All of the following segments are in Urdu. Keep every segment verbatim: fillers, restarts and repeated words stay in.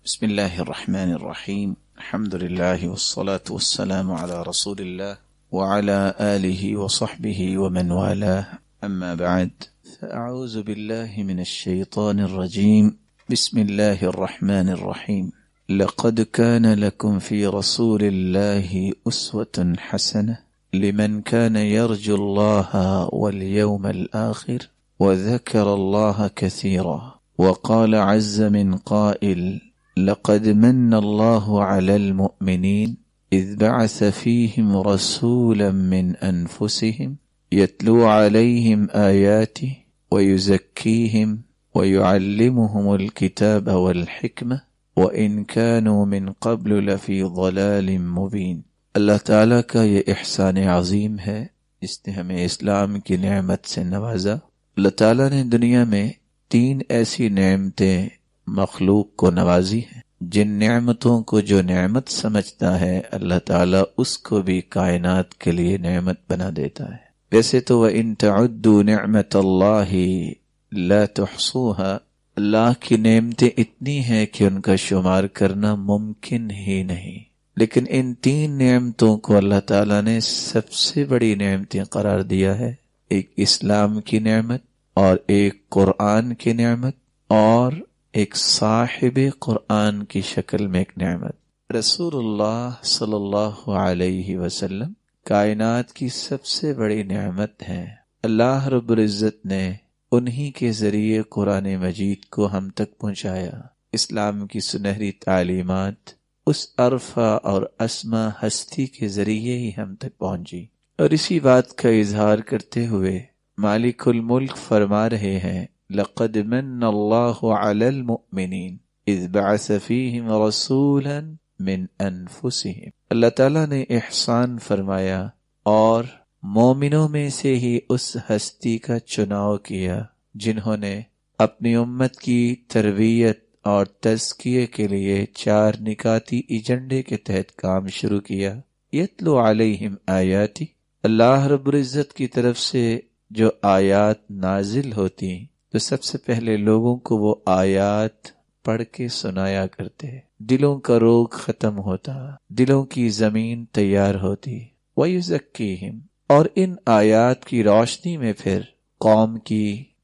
بسم الله الرحمن الرحيم. الحمد لله والصلاة والسلام على رسول الله وعلى آله وصحبه ومن والاه، أما بعد، فأعوذ بالله من الشيطان الرجيم. بسم الله الرحمن الرحيم. لقد كان لكم في رسول الله أسوة حسنة لمن كان يرجو الله واليوم الآخر وذكر الله كثيرا. وقال عز من قائل: لقد من الله على المؤمنين إذ بعث فيهم رسولا من أنفسهم يتلو عليهم آياته ويزكيهم ويعلمهم الكتاب والحكمة وإن كانوا من قبل لفي ضلال مبين. اللہ تعالیٰ کا یہ احسان عظیم ہے جس نے ہمیں اسلام کی نعمت سے نوازا۔ اللہ تعالیٰ نے دنیا میں تین ایسی نعمتیں مخلوق کو نوازی ہیں جن نعمتوں کو جو نعمت سمجھتا ہے اللہ تعالیٰ اس کو بھی کائنات کے لیے نعمت بنا دیتا ہے۔ ویسے تو وَإِن تَعُدُّوا نِعْمَةَ اللَّهِ لَا تُحْصُوهَا، اللہ کی نعمتیں اتنی ہیں کہ ان کا شمار کرنا ممکن ہی نہیں، لیکن ان تین نعمتوں کو اللہ تعالیٰ نے سب سے بڑی نعمتیں قرار دیا ہے۔ ایک اسلام کی نعمت، اور ایک قرآن کی نعمت، اور ایک صاحب قرآن کی شکل میں ایک نعمت۔ رسول اللہ صلی اللہ علیہ وسلم کائنات کی سب سے بڑی نعمت ہے۔ اللہ رب العزت نے انہی کے ذریعے قرآن مجید کو ہم تک پہنچایا۔ اسلام کی سنہری تعلیمات اس عرفہ اور اسما ہستی کے ذریعے ہی ہم تک پہنچی، اور اسی بات کا اظہار کرتے ہوئے مالک الملک فرما رہے ہیں: لقد من اللہ علی المؤمنین اذ بعث فیہم رسولا من انفسہم۔ اللہ تعالیٰ نے احسان فرمایا اور مومنوں میں سے ہی اس ہستی کا چناؤ کیا جنہوں نے اپنی امت کی تربیت اور تزکیے کے لیے چار نکاتی ایجنڈے کے تحت کام شروع کیا۔ یتلو علیہم آیاتی، اللہ رب العزت کی طرف سے جو آیات نازل ہوتی تو سب سے پہلے لوگوں کو وہ آیات پڑھ کے سنایا کرتے، دلوں کا روگ ختم ہوتا، دلوں کی زمین تیار ہوتی۔ وَيُزَكِّيهِمْ، اور ان آیات کی روشنی میں پھر قوم کی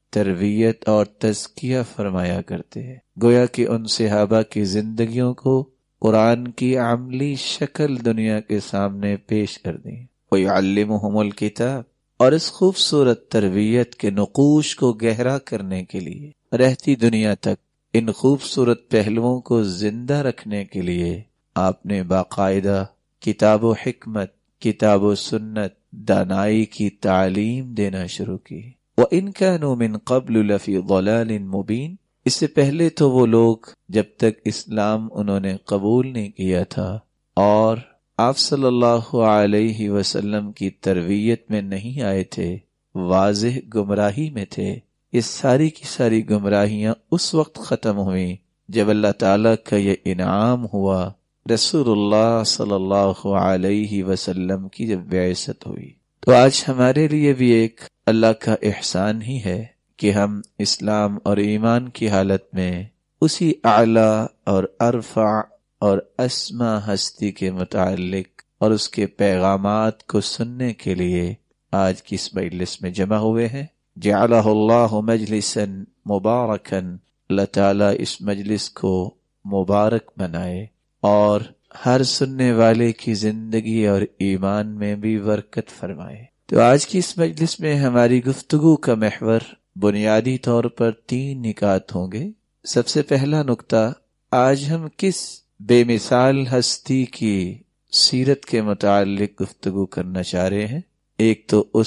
تربیت اور تزکیہ فرمایا کرتے ہیں، گویا کہ ان صحابہ کی زندگیوں کو قرآن کی عملی شکل دنیا کے سامنے پیش کر دیں۔ وَيُعَلِّمُهُمُ الْكِتَابَ، اور اس خوبصورت تربیت کے نقوش کو گہرا کرنے کے لیے رہتی دنیا تک ان خوبصورت پہلوؤں کو زندہ رکھنے کے لیے آپ نے باقاعدہ کتاب و حکمت، کتاب و سنت، دانائی کی تعلیم دینا شروع کی۔ وَإِن كَانُوا مِن قَبْلُ لَفِي ضَلَالٍ مُبِينٍ، اس سے پہلے تو وہ لوگ جب تک اسلام انہوں نے قبول نہیں کیا تھا اور آپ صلی اللہ علیہ وسلم کی تربیت میں نہیں آئے تھے، واضح گمراہی میں تھے۔ یہ ساری کی ساری گمراہیاں اس وقت ختم ہوئیں جب اللہ تعالیٰ کا یہ انعام ہوا، رسول اللہ صلی اللہ علیہ وسلم کی جب بعثت ہوئی۔ تو آج ہمارے لیے بھی ایک اللہ کا احسان ہی ہے کہ ہم اسلام اور ایمان کی حالت میں اسی اعلیٰ اور ارفع اور اسما ہستی کے متعلق اور اس کے پیغامات کو سننے کے لیے آج کی اس مجلس میں جمع ہوئے ہیں۔ جعلہ اللہ مجلسا مبارکا، اللہ تعالیٰ اس مجلس کو مبارک بنائے اور ہر سننے والے کی زندگی اور ایمان میں بھی برکت فرمائے۔ تو آج کی اس مجلس میں ہماری گفتگو کا محور بنیادی طور پر تین نکات ہوں گے۔ سب سے پہلا نکتہ، آج ہم کس بے مثال ہستی کی سیرت کے متعلق گفتگو کرنا چاہ رہے ہیں۔ ایک تو اس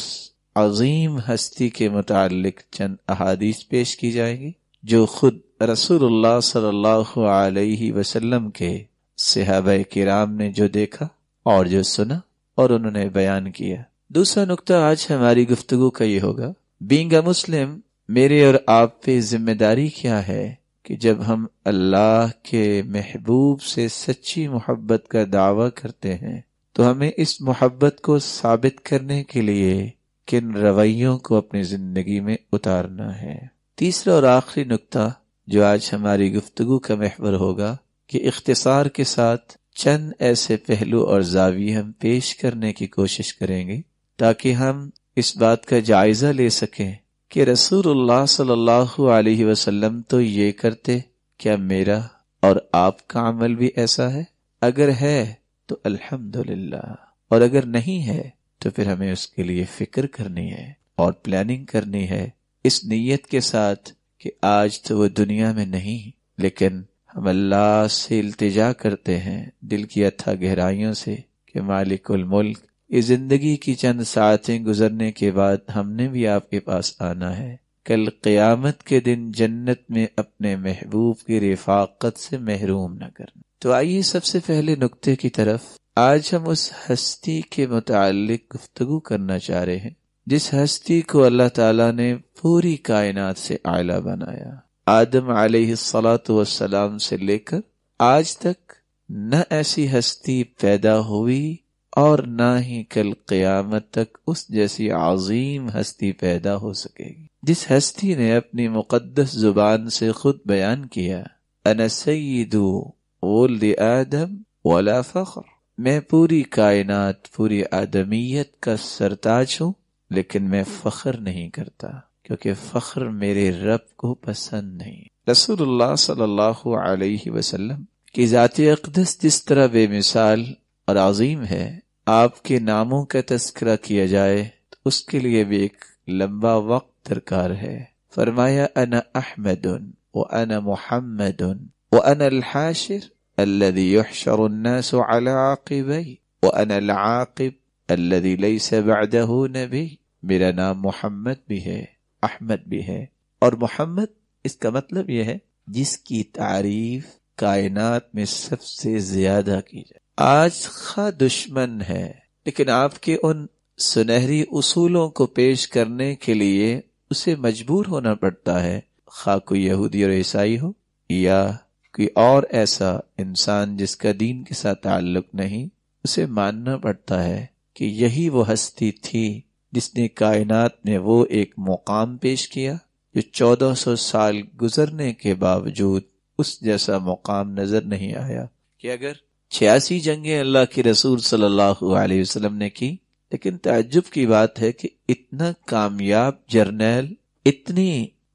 عظیم ہستی کے متعلق چند احادیث پیش کی جائیں گی جو خود رسول اللہ صلی اللہ علیہ وسلم کے صحابہ کرام نے جو دیکھا اور جو سنا اور انہوں نے بیان کیا۔ دوسرا نکتہ آج ہماری گفتگو کا یہ ہوگا، بینگ اے مسلم، میرے اور آپ پہ ذمہ داری کیا ہے کہ جب ہم اللہ کے محبوب سے سچی محبت کا دعویٰ کرتے ہیں تو ہمیں اس محبت کو ثابت کرنے کے لیے کن رویوں کو اپنی زندگی میں اتارنا ہے۔ تیسرا اور آخری نکتہ جو آج ہماری گفتگو کا محور ہوگا، کہ اختصار کے ساتھ چند ایسے پہلو اور زاویے ہم پیش کرنے کی کوشش کریں گے تاکہ ہم اس بات کا جائزہ لے سکیں کہ رسول اللہ صلی اللہ علیہ وسلم تو یہ کرتے، کیا میرا اور آپ کا عمل بھی ایسا ہے؟ اگر ہے تو الحمدللہ، اور اگر نہیں ہے تو پھر ہمیں اس کے لیے فکر کرنی ہے اور پلاننگ کرنی ہے، اس نیت کے ساتھ کہ آج تو وہ دنیا میں نہیں، لیکن ہم اللہ سے التجا کرتے ہیں دل کی اتھا گہرائیوں سے کہ مالک الملک، یہ زندگی کی چند ساعتیں گزرنے کے بعد ہم نے بھی آپ کے پاس آنا ہے، کل قیامت کے دن جنت میں اپنے محبوب کی رفاقت سے محروم نہ کرنا۔ تو آئیے سب سے پہلے نقطے کی طرف، آج ہم اس ہستی کے متعلق گفتگو کرنا چاہ رہے ہیں جس ہستی کو اللہ تعالیٰ نے پوری کائنات سے اعلیٰ بنایا۔ آدم علیہ الصلاۃ والسلام سے لے کر آج تک نہ ایسی ہستی پیدا ہوئی اور نہ ہی کل قیامت تک اس جیسی عظیم ہستی پیدا ہو سکے گی، جس ہستی نے اپنی مقدس زبان سے خود بیان کیا، انا سید ولد آدم ولا فخر، میں پوری کائنات، پوری آدمیت کا سرتاج ہوں، لیکن میں فخر نہیں کرتا کیونکہ فخر میرے رب کو پسند نہیں۔ رسول اللہ صلی اللہ علیہ وسلم کی ذات اقدس جس طرح بے مثال اور عظیم ہے، آپ کے ناموں کا تذکرہ کیا جائے تو اس کے لیے بھی ایک لمبا وقت درکار ہے۔ فرمایا انا احمد وانا محمد وانا الحاشر الذي يحشر الناس على عاقبي وانا العاقب الذي ليس بعده نبي، میرا نام محمد بھی ہے، احمد بھی ہے، اور محمد اس کا مطلب یہ ہے جس کی تعریف کائنات میں سب سے زیادہ کی جائے۔ آج خواہ دشمن ہے لیکن آپ کے ان سنہری اصولوں کو پیش کرنے کے لیے اسے مجبور ہونا پڑتا ہے، خواہ کوئی یہودی اور عیسائی ہو یا کوئی اور ایسا انسان جس کا دین کے ساتھ تعلق نہیں، اسے ماننا پڑتا ہے کہ یہی وہ ہستی تھی جس نے کائنات میں وہ ایک مقام پیش کیا جو چودہ سو سال گزرنے کے باوجود اس جیسا مقام نظر نہیں آیا۔ کہ اگر چھیاسی جنگیں اللہ کے رسول صلی اللہ علیہ وسلم نے کی، لیکن تعجب کی بات ہے کہ اتنا کامیاب جرنیل اتنی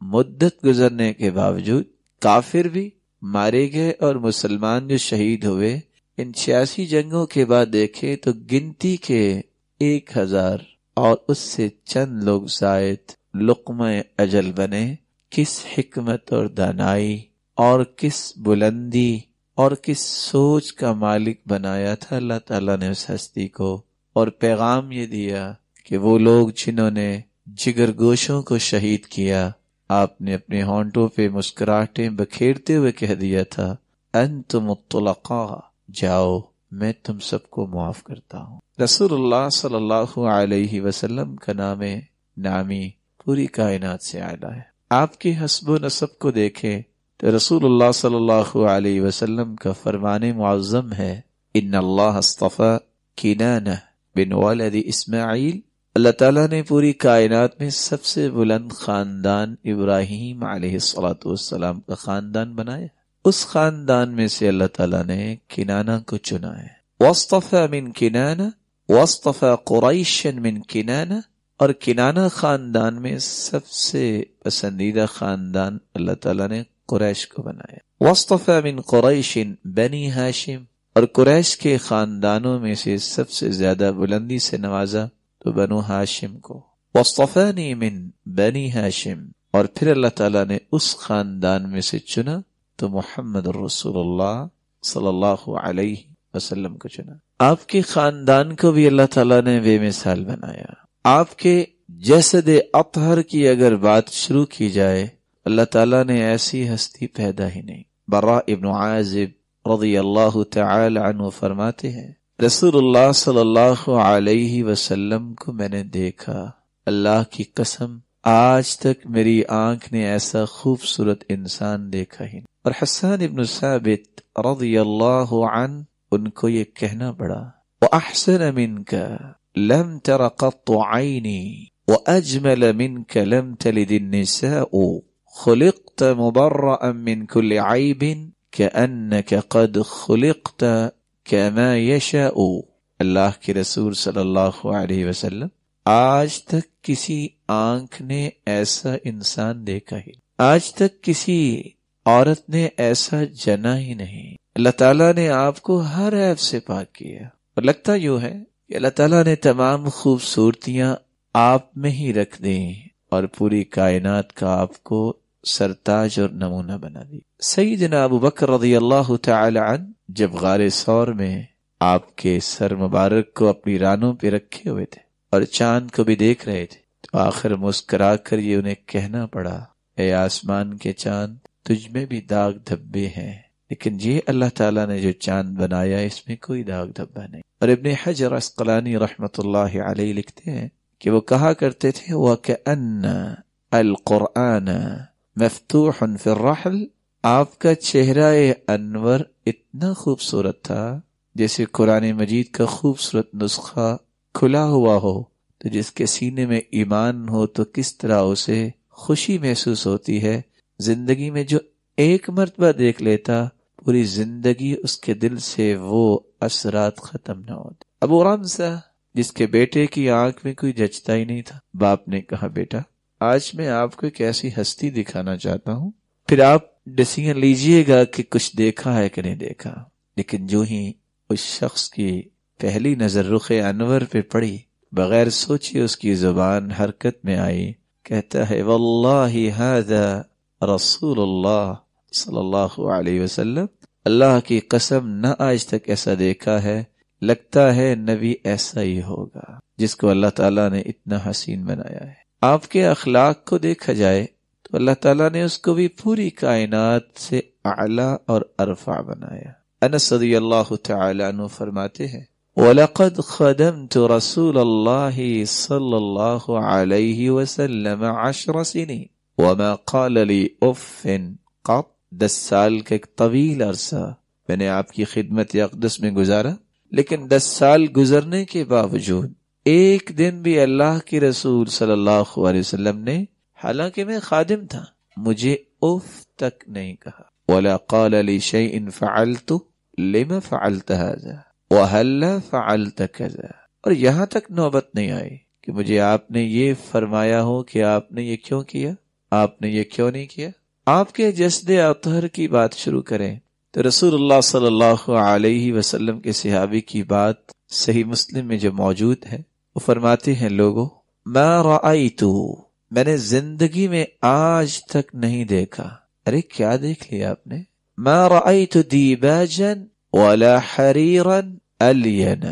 مدت گزرنے کے باوجود کافر بھی مارے گئے اور مسلمان جو شہید ہوئے، ان چھیاسی جنگوں کے بعد دیکھیں تو گنتی کے ایک ہزار اور اس سے چند لوگ زائد لقمہ اجل بنے۔ کس حکمت اور دانائی اور کس بلندی اور کس سوچ کا مالک بنایا تھا اللہ تعالیٰ نے اس ہستی کو، اور پیغام یہ دیا کہ وہ لوگ جنہوں نے جگر گوشوں کو شہید کیا، آپ نے اپنے ہونٹوں پہ مسکراہٹیں بکھیرتے ہوئے کہہ دیا تھا انتم الطلقاء، جاؤ میں تم سب کو معاف کرتا ہوں۔ رسول اللہ صلی اللہ علیہ وسلم کا نام نامی پوری کائنات سے اعلیٰ ہے۔ آپ کے حسب و نسب کو دیکھیں تو رسول اللہ صلی اللہ علیہ وسلم کا فرمان معظم ہے ان اللہ اصطفى کنانہ بن ولد اسماعیل، اللہ تعالیٰ نے پوری کائنات میں سب سے بلند خاندان ابراہیم علیہ الصلاۃ والسلام کا خاندان بنایا، اس خاندان میں سے اللہ تعالیٰ نے کنانہ کو چنا ہے۔ واصطفى من کنانہ واصطفى قریشا من کنانہ، اور کنانہ خاندان میں سب سے پسندیدہ خاندان اللہ تعالیٰ نے قریش کو بنایا۔ واصطفى من قریش بنی ہاشم، اور قریش کے خاندانوں میں سے سب سے زیادہ بلندی سے نوازا تو بنو ہاشم کو۔ واصطفانی من بنی ہاشم، اور پھر اللہ تعالیٰ نے اس خاندان میں سے چنا تو محمد رسول اللہ صلی اللہ علیہ وسلم کو چنا۔ آپ کے خاندان کو بھی اللہ تعالیٰ نے بے مثال بنایا۔ آپ کے جسد اطہر کی اگر بات شروع کی جائے، اللہ تعالیٰ نے ایسی ہستی پیدا ہی نہیں۔ براء ابن عازب رضی اللہ تعالی عنہ فرماتے ہیں رسول اللہ صلی اللہ علیہ وسلم کو میں نے دیکھا، اللہ کی قسم آج تک میری آنکھ نے ایسا خوبصورت انسان دیکھا ہی نہیں۔ اور حسان ابن ثابت رضی اللہ عنہ ان کو یہ کہنا پڑا وَأَحْسَنَ مِنْكَ لَمْ تَرَ قَطُّ عَيْنِي وَأَجْمَلَ مِنْكَ لَمْ تَلِدِ النِّسَاءُ خُلِقْتَ مُبَرَّأً مِنْ كُلِّ عَيْبٍ کأنک قد خلقت کما یشاء۔ اللہ کے رسول صلی اللہ علیہ وسلم، آج تک کسی آنکھ نے ایسا انسان دیکھا ہی، آج تک کسی عورت نے ایسا جنا ہی نہیں۔ اللہ تعالیٰ نے آپ کو ہر عیب سے پاک کیا، اور لگتا یوں ہے کہ اللہ تعالیٰ نے تمام خوبصورتیاں آپ میں ہی رکھ دیں اور پوری کائنات کا آپ کو سرتاج اور نمونہ بنا دی۔ سیدنا ابو بکر رضی اللہ تعالی عنہ جب غار ثور میں آپ کے سر مبارک کو اپنی رانوں پہ رکھے ہوئے تھے اور چاند کو بھی دیکھ رہے تھے، تو آخر مسکرا کر یہ انہیں کہنا پڑا، اے آسمان کے چاند، تجھ میں بھی داغ دھبے ہیں، لیکن یہ اللہ تعالیٰ نے جو چاند بنایا اس میں کوئی داغ دھبا نہیں۔ اور ابن حجر عسقلانی رحمۃ اللہ علیہ لکھتے ہیں کہ وہ کہا کرتے تھے وَكَأَنَّ الْقُرْآنَ مفتوح فی الرحل، آپ کا چہرہ انور اتنا خوبصورت تھا جیسے قرآن مجید کا خوبصورت نسخہ کھلا ہوا ہو، تو جس کے سینے میں ایمان ہو تو کس طرح اسے خوشی محسوس ہوتی ہے۔ زندگی میں جو ایک مرتبہ دیکھ لیتا، پوری زندگی اس کے دل سے وہ اثرات ختم نہ ہوتے۔ ابو رمزہ، جس کے بیٹے کی آنکھ میں کوئی جچتا ہی نہیں تھا، باپ نے کہا بیٹا آج میں آپ کو ایک ایسی ہستی دکھانا چاہتا ہوں، پھر آپ ڈسیزن لیجئے گا کہ کچھ دیکھا ہے کہ نہیں دیکھا۔ لیکن جو ہی اس شخص کی پہلی نظر رخ انور پہ پڑی، بغیر سوچے اس کی زبان حرکت میں آئی، کہتا ہے واللہ ھذا رسول اللہ صلی اللہ علیہ وسلم، اللہ کی قسم نہ آج تک ایسا دیکھا ہے، لگتا ہے نبی ایسا ہی ہوگا جس کو اللہ تعالیٰ نے اتنا حسین بنایا ہے۔ آپ کے اخلاق کو دیکھا جائے تو اللہ تعالیٰ نے اس کو بھی پوری کائنات سے اعلیٰ اور ارفع بنایا۔ انس رضی اللہ تعالی عنہ فرماتے ہیں وَلَقَدْ خَدَمْتُ رَسُولَ اللَّهِ صلی اللہ علیہ وسلم عشر سنین وما قال لی اف قط، دس سال کا ایک طویل عرصہ میں نے آپ کی خدمت اقدس میں گزارا، لیکن دس سال گزرنے کے باوجود ایک دن بھی اللہ کے رسول صلی اللہ علیہ وسلم نے، حالانکہ میں خادم تھا، مجھے اف تک نہیں کہا۔ وَلَا قَالَ لِي شَيْءٍ فَعَلْتُ لِمَ فَعَلْتَ هَذَا وَهَلَّا فَعَلْتَ كَذَا، اور یہاں تک نوبت نہیں آئی کہ مجھے آپ نے یہ فرمایا ہو کہ آپ نے یہ کیوں کیا، آپ نے یہ کیوں نہیں کیا۔ آپ کے جسد اطہر کی بات شروع کریں تو رسول اللہ صلی اللہ علیہ وسلم کے صحابی کی بات صحیح مسلم میں جو موجود ہے، وہ فرماتے ہیں لوگوں ما رأیتو، میں نے زندگی میں آج تک نہیں دیکھا، ارے کیا دیکھ لیا آپ نے، ما رأیت دیباجا ولا حریرا الین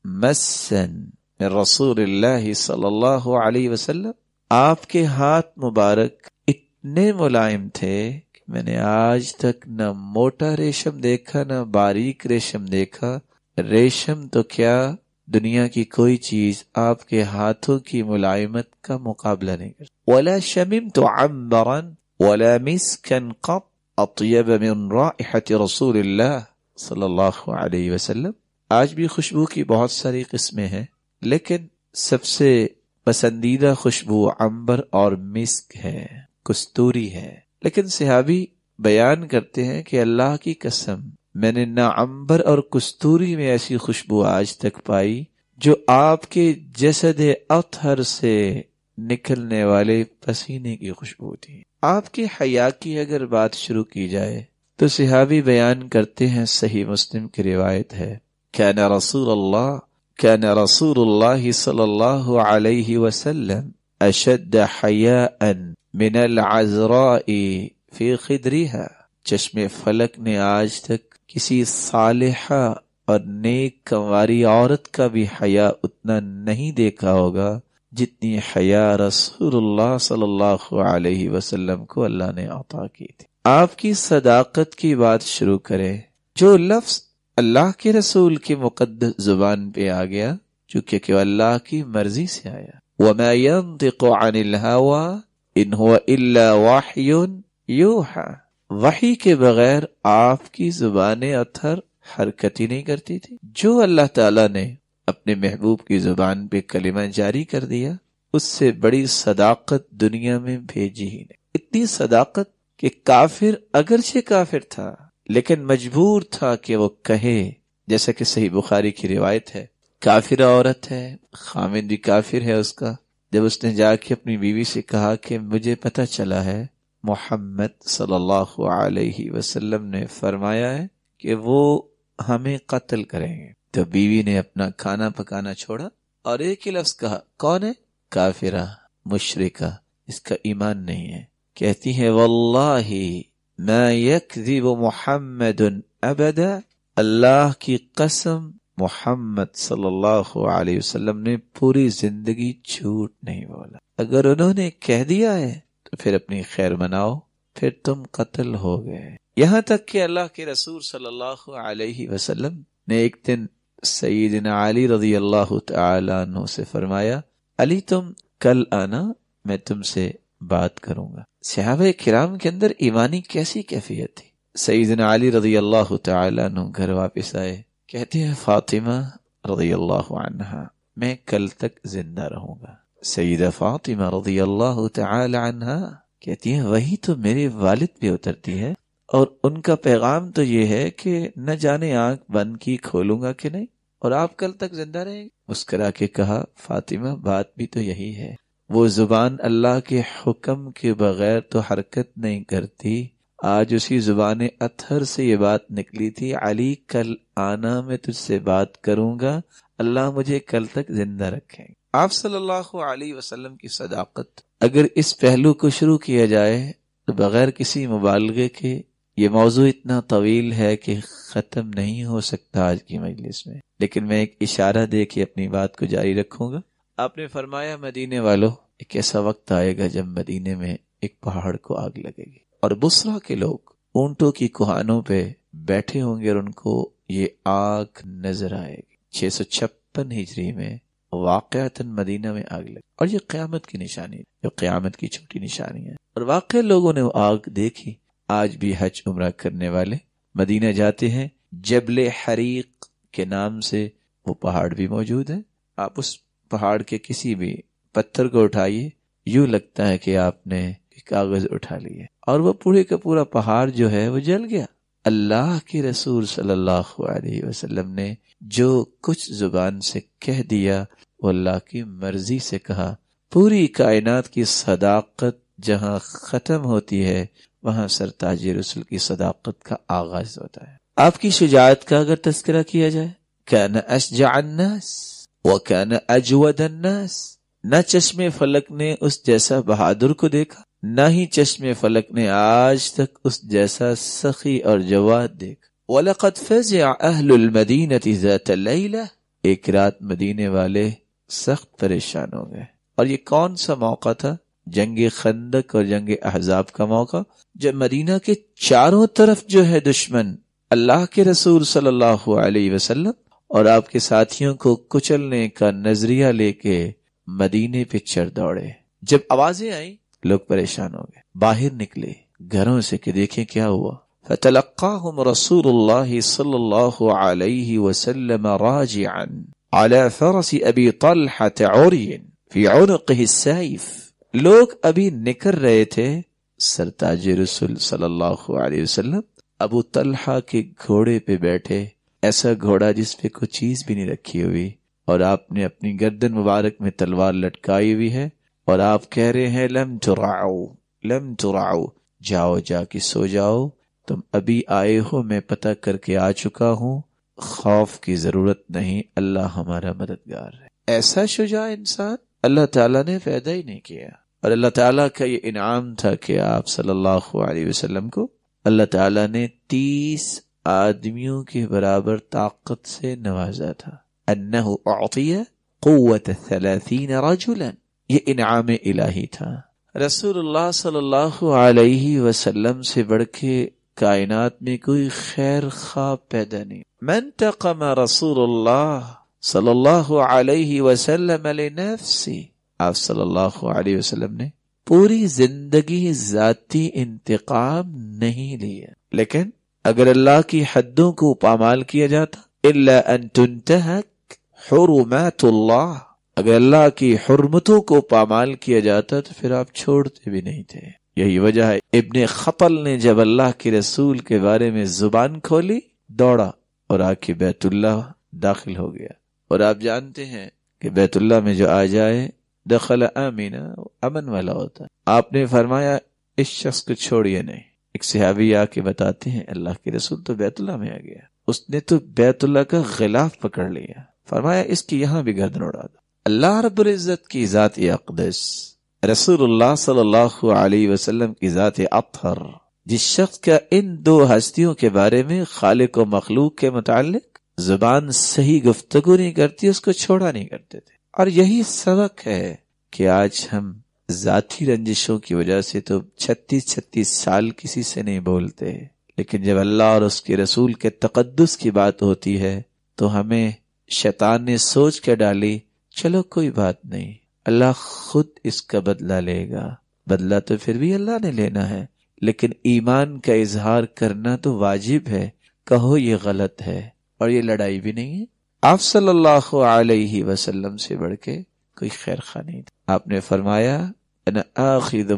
مسا من رسول اللہ صلی اللہ علیہ وسلم، آپ کے ہاتھ مبارک اتنے ملائم تھے کہ میں نے آج تک نہ موٹا ریشم دیکھا نہ باریک ریشم دیکھا، ریشم تو کیا دنیا کی کوئی چیز آپ کے ہاتھوں کی ملائمت کا مقابلہ نہیں کرتی۔ وَلَا شَمِمْتُ عَمْبَرًا وَلَا مِسْكًا قَطْ أَطْيَبَ مِنْ رَائِحَةِ رَسُولِ اللَّهِ صلی اللہ علیہ وسلم۔ آج بھی خوشبو کی بہت ساری قسمیں ہیں، لیکن سب سے پسندیدہ خوشبو عنبر اور مسک ہے، کستوری ہے۔ لیکن صحابی بیان کرتے ہیں کہ اللہ کی قسم میں نے نہ عنبر اور کستوری میں ایسی خوشبو آج تک پائی جو آپ کے جسد اطہر سے نکلنے والے پسینے کی خوشبو تھی۔ آپ کے حیا کی اگر بات شروع کی جائے تو صحابی بیان کرتے ہیں، صحیح مسلم کی روایت ہے، کان رسول اللہ کان رسول اللہ صلی اللہ علیہ وسلم اشد حیاء من العذراء فی خدرها، چشم فلک نے آج تک کسی صالحہ اور نیک کنواری عورت کا بھی حیا اتنا نہیں دیکھا ہوگا جتنی حیا رسول اللہ صلی اللہ علیہ وسلم کو اللہ نے عطا کی تھی۔ آپ کی صداقت کی بات شروع کریں، جو لفظ اللہ کے رسول کی مقدس زبان پہ آ گیا چونکہ کہ اللہ کی مرضی سے آیا، وَمَا يَنطِقُ عَنِ الْهَوَىٰ إِنْ هُوَ إِلَّا وَحْيٌ يُوحَىٰ، وحی کے بغیر آپ کی زبان اطہر حرکت ہی نہیں کرتی تھی۔ جو اللہ تعالیٰ نے اپنے محبوب کی زبان پہ کلمہ جاری کر دیا، اس سے بڑی صداقت دنیا میں بھیجی ہی نہیں۔ اتنی صداقت کہ کافر اگرچہ کافر تھا لیکن مجبور تھا کہ وہ کہے، جیسا کہ صحیح بخاری کی روایت ہے، کافر عورت ہے، خامد بھی کافر ہے اس کا، جب اس نے جا کے اپنی بیوی سے کہا کہ مجھے پتہ چلا ہے محمد صلی اللہ علیہ وسلم نے فرمایا ہے کہ وہ ہمیں قتل کریں گے، تو بیوی نے اپنا کھانا پکانا چھوڑا اور ایک ہی لفظ کہا، کون ہے؟ کافرہ، مشرکہ، اس کا ایمان نہیں ہے۔ کہتی ہے واللہ ما یکذب محمد ابدا، اللہ کی قسم محمد صلی اللہ علیہ وسلم نے پوری زندگی جھوٹ نہیں بولا۔ اگر انہوں نے کہہ دیا ہے تو پھر اپنی خیر مناؤ، پھر تم قتل ہو گئے۔ یہاں تک کہ اللہ کے رسول صلی اللہ علیہ وسلم نے ایک دن سیدنا علی رضی اللہ تعالی عنہ سے فرمایا، علی تم کل آنا، میں تم سے بات کروں گا۔ صحابہ کرام کے اندر ایمانی کیسی کیفیت تھی۔ سیدنا علی رضی اللہ تعالی عنہ گھر واپس آئے، کہتے ہیں فاطمہ رضی اللہ عنہا میں کل تک زندہ رہوں گا۔ سیدہ فاطمہ رضی اللہ تعالی عنہا کہتی ہیں وہی تو میرے والد پہ اترتی ہے، اور ان کا پیغام تو یہ ہے کہ نہ جانے آنکھ بند کی کھولوں گا کہ نہیں، اور آپ کل تک زندہ رہیں گے۔ مسکرا کے کہا فاطمہ بات بھی تو یہی ہے، وہ زبان اللہ کے حکم کے بغیر تو حرکت نہیں کرتی۔ آج اسی زبان اطہر سے یہ بات نکلی تھی، علی کل آنا میں تجھ سے بات کروں گا، اللہ مجھے کل تک زندہ رکھیں۔ آپ صلی اللہ علیہ وسلم کی صداقت، اگر اس پہلو کو شروع کیا جائے تو بغیر کسی مبالغے کے یہ موضوع اتنا طویل ہے کہ ختم نہیں ہو سکتا آج کی مجلس میں، لیکن میں ایک اشارہ دے کے اپنی بات کو جاری رکھوں گا۔ آپ نے فرمایا مدینے والوں، ایک ایسا وقت آئے گا جب مدینے میں ایک پہاڑ کو آگ لگے گی، اور بصرہ کے لوگ اونٹوں کی کوہانوں پہ بیٹھے ہوں گے اور ان کو یہ آگ نظر آئے گی۔ چھ سو چھپن ہجری میں واقعتاً مدینہ میں آگ لگی، اور یہ قیامت کی نشانی ہے، جو قیامت کی چھوٹی نشانی ہے، اور واقع لوگوں نے وہ آگ دیکھی۔ آج بھی حج عمرہ کرنے والے مدینہ جاتے ہیں، جبل حریق کے نام سے وہ پہاڑ بھی موجود ہے۔ آپ اس پہاڑ کے کسی بھی پتھر کو اٹھائیے، یوں لگتا ہے کہ آپ نے کاغذ اٹھا لیے، اور وہ پورے کا پورا پہاڑ جو ہے وہ جل گیا۔ اللہ کے رسول صلی اللہ علیہ وسلم نے جو کچھ زبان سے کہہ دیا وہ اللہ کی مرضی سے کہا۔ پوری کائنات کی صداقت جہاں ختم ہوتی ہے وہاں سرتاج رسول کی صداقت کا آغاز ہوتا ہے۔ آپ کی شجاعت کا اگر تذکرہ کیا جائے، کان اشجع الناس وکان اجود الناس، نہ چشم فلک نے اس جیسا بہادر کو دیکھا، نہ ہی چشم فلک نے آج تک اس جیسا سخی اور جواد دیکھا۔ وَلَقَدْ فَزِعَ أَهْلُ الْمَدِينَةِ ذَاتَ اللَّيْلَةِ، ایک رات مدینے والے سخت پریشان ہو گئے، اور یہ کون سا موقع تھا؟ جنگ خندق اور جنگ احزاب کا موقع، جب مدینہ کے چاروں طرف جو ہے دشمن اللہ کے رسول صلی اللہ علیہ وسلم اور آپ کے ساتھیوں کو کچلنے کا نظریہ لے کے مدینے پہ چڑھ دوڑے۔ جب آوازیں آئیں لوگ پریشان ہو گئے، باہر نکلے گھروں سے کہ دیکھیں کیا ہوا۔ فَتَلَقَّاهُمْ رَسُولُ اللَّهِ صلی اللہ علیہ وسلم راجعا على فرس ابی طلحة عري فی عنقه السیف، لوگ ابھی نکل رہے تھے، سرتاج رسول صلی اللہ علیہ وسلم ابو طلحہ کے گھوڑے پہ بیٹھے، ایسا گھوڑا جس پہ کوئی چیز بھی نہیں رکھی ہوئی، اور آپ نے اپنی گردن مبارک میں تلوار لٹکائی ہوئی ہے، اور آپ کہہ رہے ہیں لم ترعو لم ترعو، جاؤ جا کے سو جاؤ، تم ابھی آئے ہو، میں پتہ کر کے آ چکا ہوں، خوف کی ضرورت نہیں، اللہ ہمارا مددگار ہے۔ ایسا شجاع انسان اللہ تعالیٰ نے پیدا ہی نہیں کیا، اور اللہ تعالیٰ کا یہ انعام تھا کہ آپ صلی اللہ علیہ وسلم کو اللہ تعالیٰ نے تیس آدمیوں کے برابر طاقت سے نوازا تھا۔ انہ اعطی قوت ثلاثین رجلا، یہ انعام الہی تھا۔ رسول اللہ صلی اللہ علیہ وسلم سے بڑھ کے کائنات میں کوئی خیر خواہ پیدا نہیں۔ من تقم رسول اللہ صلی اللہ علیہ وسلم لنفسی، آپ صلی اللہ علیہ وسلم نے پوری زندگی ذاتی انتقام نہیں لیا، لیکن اگر اللہ کی حدوں کو پامال کیا جاتا، الا ان تنتہک حرمات اللہ، اگر اللہ کی حرمتوں کو پامال کیا جاتا تو پھر آپ چھوڑتے بھی نہیں تھے۔ یہی وجہ ہے ابن خطل نے جب اللہ کے رسول کے بارے میں زبان کھولی دوڑا اور آ کے بیت اللہ داخل ہو گیا. اور آپ جانتے ہیں کہ بیت اللہ میں جو آ جائے دخل آمینہ، امن والا ہوتا ہے. آپ نے فرمایا اس شخص کو چھوڑیے نہیں. ایک صحابی آ کے بتاتے ہیں اللہ کے رسول تو بیت اللہ میں آ گیا، اس نے تو بیت اللہ کا غلاف پکڑ لیا. فرمایا اس کی یہاں بھی گردن اڑا دو. اللہ رب العزت کی ذات اقدس، رسول اللہ صلی اللہ علیہ وسلم کی ذات اطہر، جس شخص کا ان دو ہستیوں کے بارے میں خالق و مخلوق کے متعلق زبان صحیح گفتگو نہیں کرتی، اس کو چھوڑا نہیں کرتے تھے. اور یہی سبق ہے کہ آج ہم ذاتی رنجشوں کی وجہ سے تو چھتیس چھتیس سال کسی سے نہیں بولتے، لیکن جب اللہ اور اس کے رسول کے تقدس کی بات ہوتی ہے تو ہمیں شیطان نے سوچ کے ڈالی چلو کوئی بات نہیں، اللہ خود اس کا بدلہ لے گا. بدلہ تو پھر بھی اللہ نے لینا ہے، لیکن ایمان کا اظہار کرنا تو واجب ہے. کہو یہ غلط ہے، اور یہ لڑائی بھی نہیں ہے. آپ صلی اللہ علیہ وسلم سے بڑھ کے کوئی خیر خواہ نہیں تھا. آپ نے فرمایا انا آخذ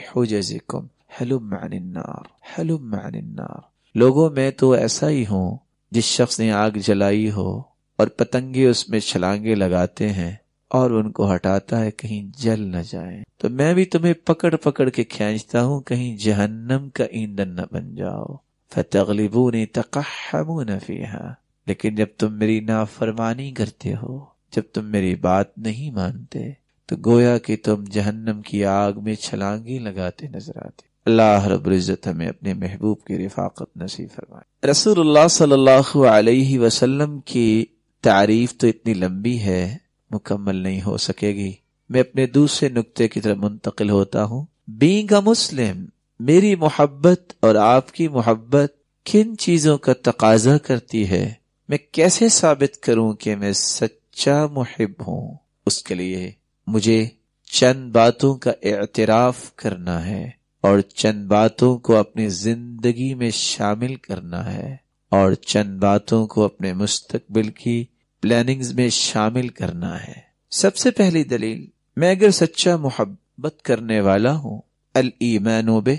بحجزکم حلم عن النار حلم عن النار. لوگوں میں تو ایسا ہی ہوں جس شخص نے آگ جلائی ہو اور پتنگے اس میں چھلانگے لگاتے ہیں اور ان کو ہٹاتا ہے کہیں جل نہ جائیں، تو میں بھی تمہیں پکڑ پکڑ کے کھینچتا ہوں کہیں جہنم کا ایندھن نہ بن جاؤ. فتغلبونی تقحمون فیہا. لیکن جب تم میری نافرمانی کرتے ہو، جب تم میری بات نہیں مانتے، تو گویا کہ تم جہنم کی آگ میں چھلانگیں لگاتے نظر آتے. اللہ رب العزت ہمیں اپنے محبوب کی رفاقت نصیب فرمائے. رسول اللہ صلی اللہ علیہ وسلم کی تعریف تو اتنی لمبی ہے مکمل نہیں ہو سکے گی. میں اپنے دوسرے نقطے کی طرف منتقل ہوتا ہوں. بینگ اے مسلم، میری محبت اور آپ کی محبت کن چیزوں کا تقاضا کرتی ہے؟ میں کیسے ثابت کروں کہ میں سچا محب ہوں؟ اس کے لیے مجھے چند باتوں کا اعتراف کرنا ہے اور چند باتوں کو اپنی زندگی میں شامل کرنا ہے اور چند باتوں کو اپنے مستقبل کی پلاننگز میں شامل کرنا ہے. سب سے پہلی دلیل، میں اگر سچا محبت کرنے والا ہوں، الایمان بہ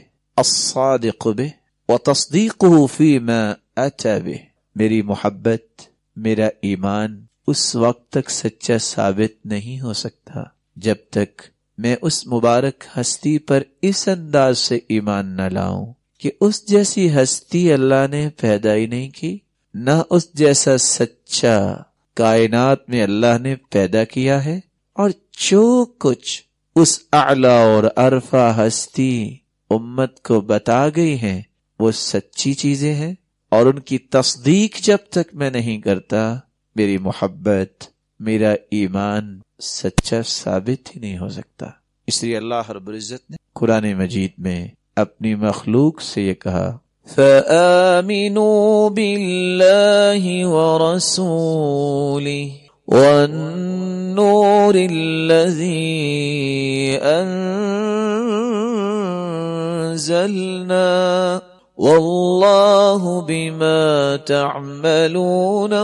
الصادق بہ وتصدیقہ فیما اتی بہ. میری محبت، میرا ایمان اس وقت تک سچا ثابت نہیں ہو سکتا جب تک میں اس مبارک ہستی پر اس انداز سے ایمان نہ لاؤں کہ اس جیسی ہستی اللہ نے پیدا ہی نہیں کی، نہ اس جیسا سچا کائنات میں اللہ نے پیدا کیا ہے، اور جو کچھ اس اعلی اور عرفہ ہستی امت کو بتا گئی ہیں وہ سچی چیزیں ہیں، اور ان کی تصدیق جب تک میں نہیں کرتا میری محبت، میرا ایمان سچا ثابت ہی نہیں ہو سکتا. اس لیے اللہ رب العزت نے قرآن مجید میں اپنی مخلوق سے یہ کہا فَآمِنُوا بِاللَّهِ وَرَسُولِهِ وَالنُّورِ الَّذِي أَنزَلْنَا وَاللَّهُ بِمَا تَعْمَلُونَ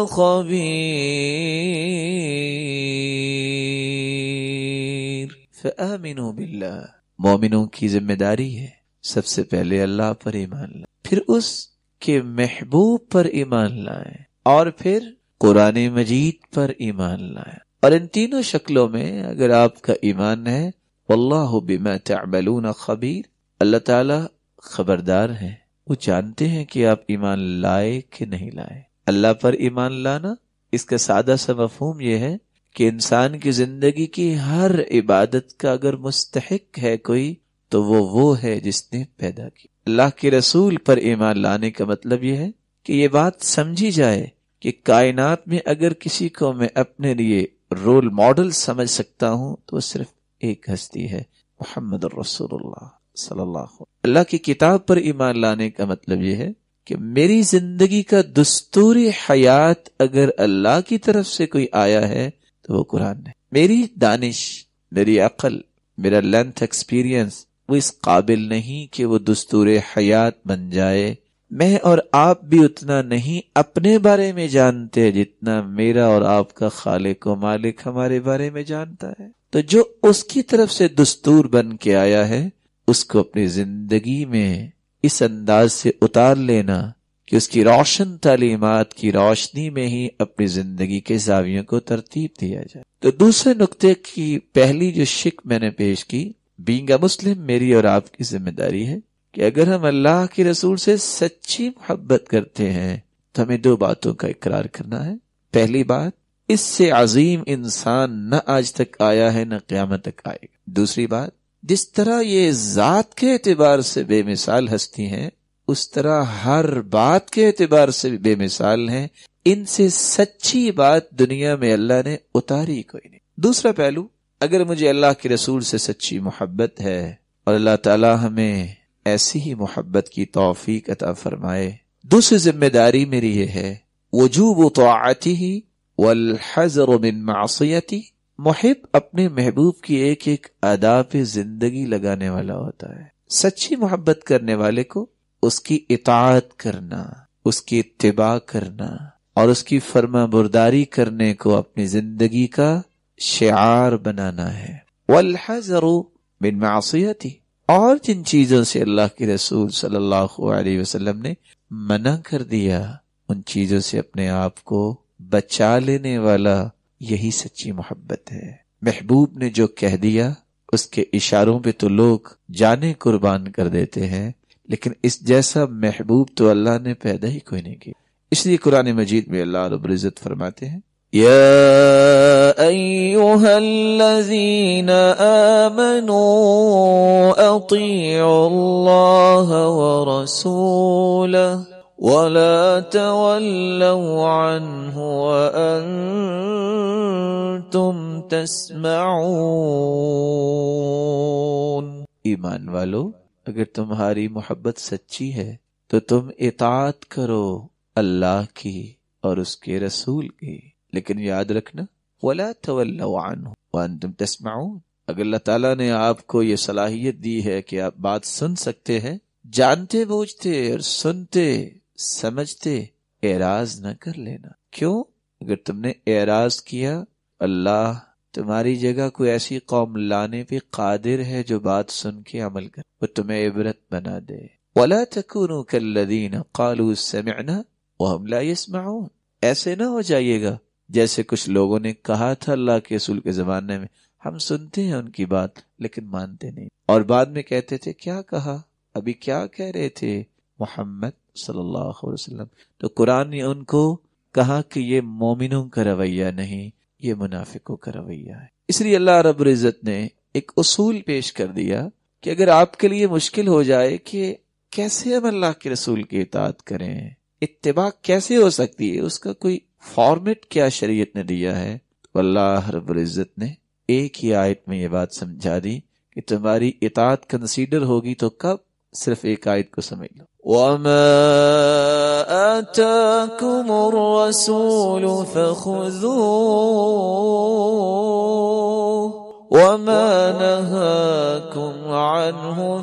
خَبِيرٌ. فَآمِنُوا بِاللَّهِ، مومنوں کی ذمہ داری ہے سب سے پہلے اللہ پر ایمان لائیں، پھر اس کے محبوب پر ایمان لائیں، اور پھر قرآن مجید پر ایمان لائیں. اور ان تینوں شکلوں میں اگر آپ کا ایمان ہے، واللہ بما تعملون خبیر، اللہ تعالی خبردار ہے، وہ جانتے ہیں کہ آپ ایمان لائے کہ نہیں لائے. اللہ پر ایمان لانا، اس کا سادہ سا مفہوم یہ ہے کہ انسان کی زندگی کی ہر عبادت کا اگر مستحق ہے کوئی تو وہ وہ ہے جس نے پیدا کی. اللہ کے رسول پر ایمان لانے کا مطلب یہ ہے کہ یہ بات سمجھی جائے کہ کائنات میں اگر کسی کو میں اپنے لیے رول ماڈل سمجھ سکتا ہوں تو صرف ایک ہستی ہے، محمد الرسول اللہ صلی اللہ علیہ وسلم. اللہ کی کتاب پر ایمان لانے کا مطلب یہ ہے کہ میری زندگی کا دستور حیات اگر اللہ کی طرف سے کوئی آیا ہے تو وہ قرآن ہے. میری دانش، میری عقل، میرا لینتھ ایکسپیرینس وہ اس قابل نہیں کہ وہ دستور حیات بن جائے. میں اور آپ بھی اتنا نہیں اپنے بارے میں جانتے جتنا میرا اور آپ کا خالق و مالک ہمارے بارے میں جانتا ہے. تو جو اس کی طرف سے دستور بن کے آیا ہے اس کو اپنی زندگی میں اس انداز سے اتار لینا کہ اس کی روشن تعلیمات کی روشنی میں ہی اپنی زندگی کے زاویوں کو ترتیب دیا جائے۔ تو دوسرے نقطے کی پہلی جو شک میں نے پیش کی، بینگ اے مسلم میری اور آپ کی ذمہ داری ہے کہ اگر ہم اللہ کے رسول سے سچی محبت کرتے ہیں تو ہمیں دو باتوں کا اقرار کرنا ہے۔ پہلی بات، اس سے عظیم انسان نہ آج تک آیا ہے نہ قیامت تک آئے گا۔ دوسری بات، جس طرح یہ ذات کے اعتبار سے بے مثال ہستی ہیں اس طرح ہر بات کے اعتبار سے بھی بے مثال ہیں، ان سے سچی بات دنیا میں اللہ نے اتاری کوئی نہیں۔ دوسرا پہلو، اگر مجھے اللہ کے رسول سے سچی محبت ہے اور اللہ تعالی ہمیں ایسی ہی محبت کی توفیق عطا فرمائے، دوسری ذمہ داری میری یہ ہے وجوب طاعته والحذر من معصیتی۔ محب اپنے محبوب کی ایک ایک ادا پہ زندگی لگانے والا ہوتا ہے۔ سچی محبت کرنے والے کو اس کی اطاعت کرنا، اس کی اتباع کرنا اور اس کی فرما برداری کرنے کو اپنی زندگی کا شعار بنانا ہے۔ والحذر من معصیتی، اور جن چیزوں سے اللہ کے رسول صلی اللہ علیہ وسلم نے منع کر دیا ان چیزوں سے اپنے آپ کو بچا لینے والا یہی سچی محبت ہے۔ محبوب نے جو کہہ دیا اس کے اشاروں پہ تو لوگ جانیں قربان کر دیتے ہیں، لیکن اس جیسا محبوب تو اللہ نے پیدا ہی کوئی نہیں کیا۔ اس لیے قرآن مجید میں اللہ رب العزت فرماتے ہیں یا ایھا الذین آمنوا اطیعوا اللہ ورسولہ ولا تولوا عنہ وانتم تسمعون۔ ایمان والو، اگر تمہاری محبت سچی ہے تو تم اطاعت کرو اللہ کی اور اس کے رسول کی، لیکن یاد رکھنا ولا تولوا عنہ وانتم تسمعون۔ اگر اللہ تعالیٰ نے آپ کو یہ صلاحیت دی ہے کہ آپ بات سن سکتے ہیں، جانتے بوجھتے اور سنتے سمجھتے اعراض نہ کر لینا۔ کیوں؟ اگر تم نے اعراض کیا، اللہ تمہاری جگہ کوئی ایسی قوم لانے پہ قادر ہے جو بات سن کے عمل کر، وہ تمہیں عبرت بنا دے۔ وَلَا تَكُونُوا كَالَّذِينَ قَالُوا سَمِعْنَا وَهُمْ لَا يَسْمَعُونَ۔ ایسے نہ ہو جائیے گا جیسے کچھ لوگوں نے کہا تھا اللہ کے رسول کے زمانے میں، ہم سنتے ہیں ان کی بات لیکن مانتے نہیں، اور بعد میں کہتے تھے کیا کہا، ابھی کیا کہہ رہے تھے محمد صلی اللہ علیہ وسلم۔ تو قرآن نے ان کو کہا کہ یہ مومنوں کا رویہ نہیں، یہ منافقوں کا رویہ ہے۔ اس لیے اللہ رب العزت نے ایک اصول پیش کر دیا کہ اگر آپ کے لیے مشکل ہو جائے کہ کیسے ہم اللہ کے رسول کی اطاعت کریں، اتباع کیسے ہو سکتی ہے، اس کا کوئی فارمیٹ کیا شریعت نے دیا ہے، تو اللہ رب العزت نے ایک ہی آیت میں یہ بات سمجھا دی کہ تمہاری اطاعت کنسیڈر ہوگی تو کب؟ صرف ایک آیت کو سمجھ لو، وَمَا آتَاكُمُ الرَّسُولُ فَخُذُوهُ وَمَا نَهَاكُمْ عَنْهُ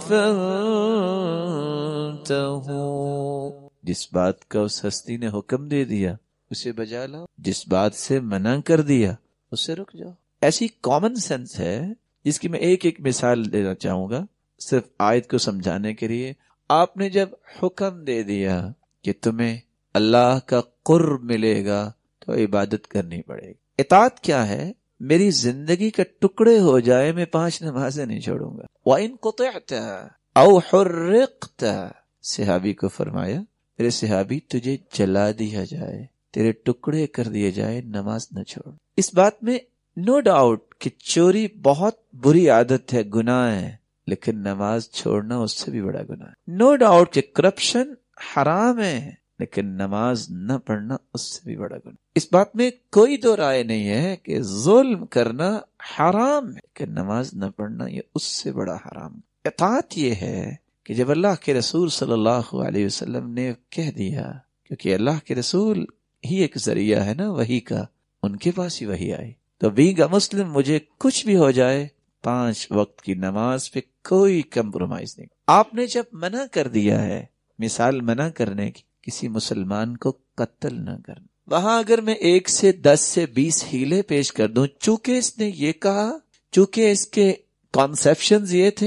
فَانْتَهُوا۔ جس بات کا اس ہستی نے حکم دے دیا اسے بجا لاؤ، جس بات سے منع کر دیا اسے رک جاؤ۔ ایسی کامن سینس ہے جس کی میں ایک ایک مثال دینا چاہوں گا صرف آیت کو سمجھانے کے لیے۔ آپ نے جب حکم دے دیا کہ تمہیں اللہ کا قرب ملے گا تو عبادت کرنی پڑے گی۔ اطاعت کیا ہے؟ میری زندگی کا ٹکڑے ہو جائے میں پانچ نمازیں نہیں چھوڑوں گا۔ وَإِن قُطِعْتَ أَوْ حُرِّقْتَ، صحابی کو فرمایا میرے صحابی تجھے جلا دیا جائے، تیرے ٹکڑے کر دیے جائے، نماز نہ چھوڑ۔ اس بات میں نو ڈاؤٹ کہ چوری بہت بری عادت ہے، گناہ ہے، لیکن نماز چھوڑنا اس سے بھی بڑا گناہ ہے۔ نو ڈاؤٹ کہ کرپشن حرام ہے، لیکن نماز نہ پڑھنا اس سے بھی بڑا گناہ۔ اس بات میں کوئی دو رائے نہیں ہے کہ ظلم کرنا حرام ہے، کہ نماز نہ پڑھنا یہ اس سے بڑا حرام ہے۔ اطاعت یہ ہے کہ جب اللہ کے رسول صلی اللہ علیہ وسلم نے کہہ دیا، کیونکہ اللہ کے رسول ہی ایک ذریعہ ہے نا وحی کا، ان کے پاس ہی وحی آئی، تو بینگ اے مسلم مجھے کچھ بھی ہو جائے پانچ وقت کی نماز پہ کوئی کمپرومائز نہیں۔ آپ نے جب منع کر دیا ہے، مثال منع کرنے کی، کسی مسلمان کو قتل نہ کرنا، وہاں اگر میں ایک سے دس سے بیس ہیلے پیش کر دوں، چونکہ اس نے یہ کہا، چونکہ اس کے کانسیپشنز یہ تھے،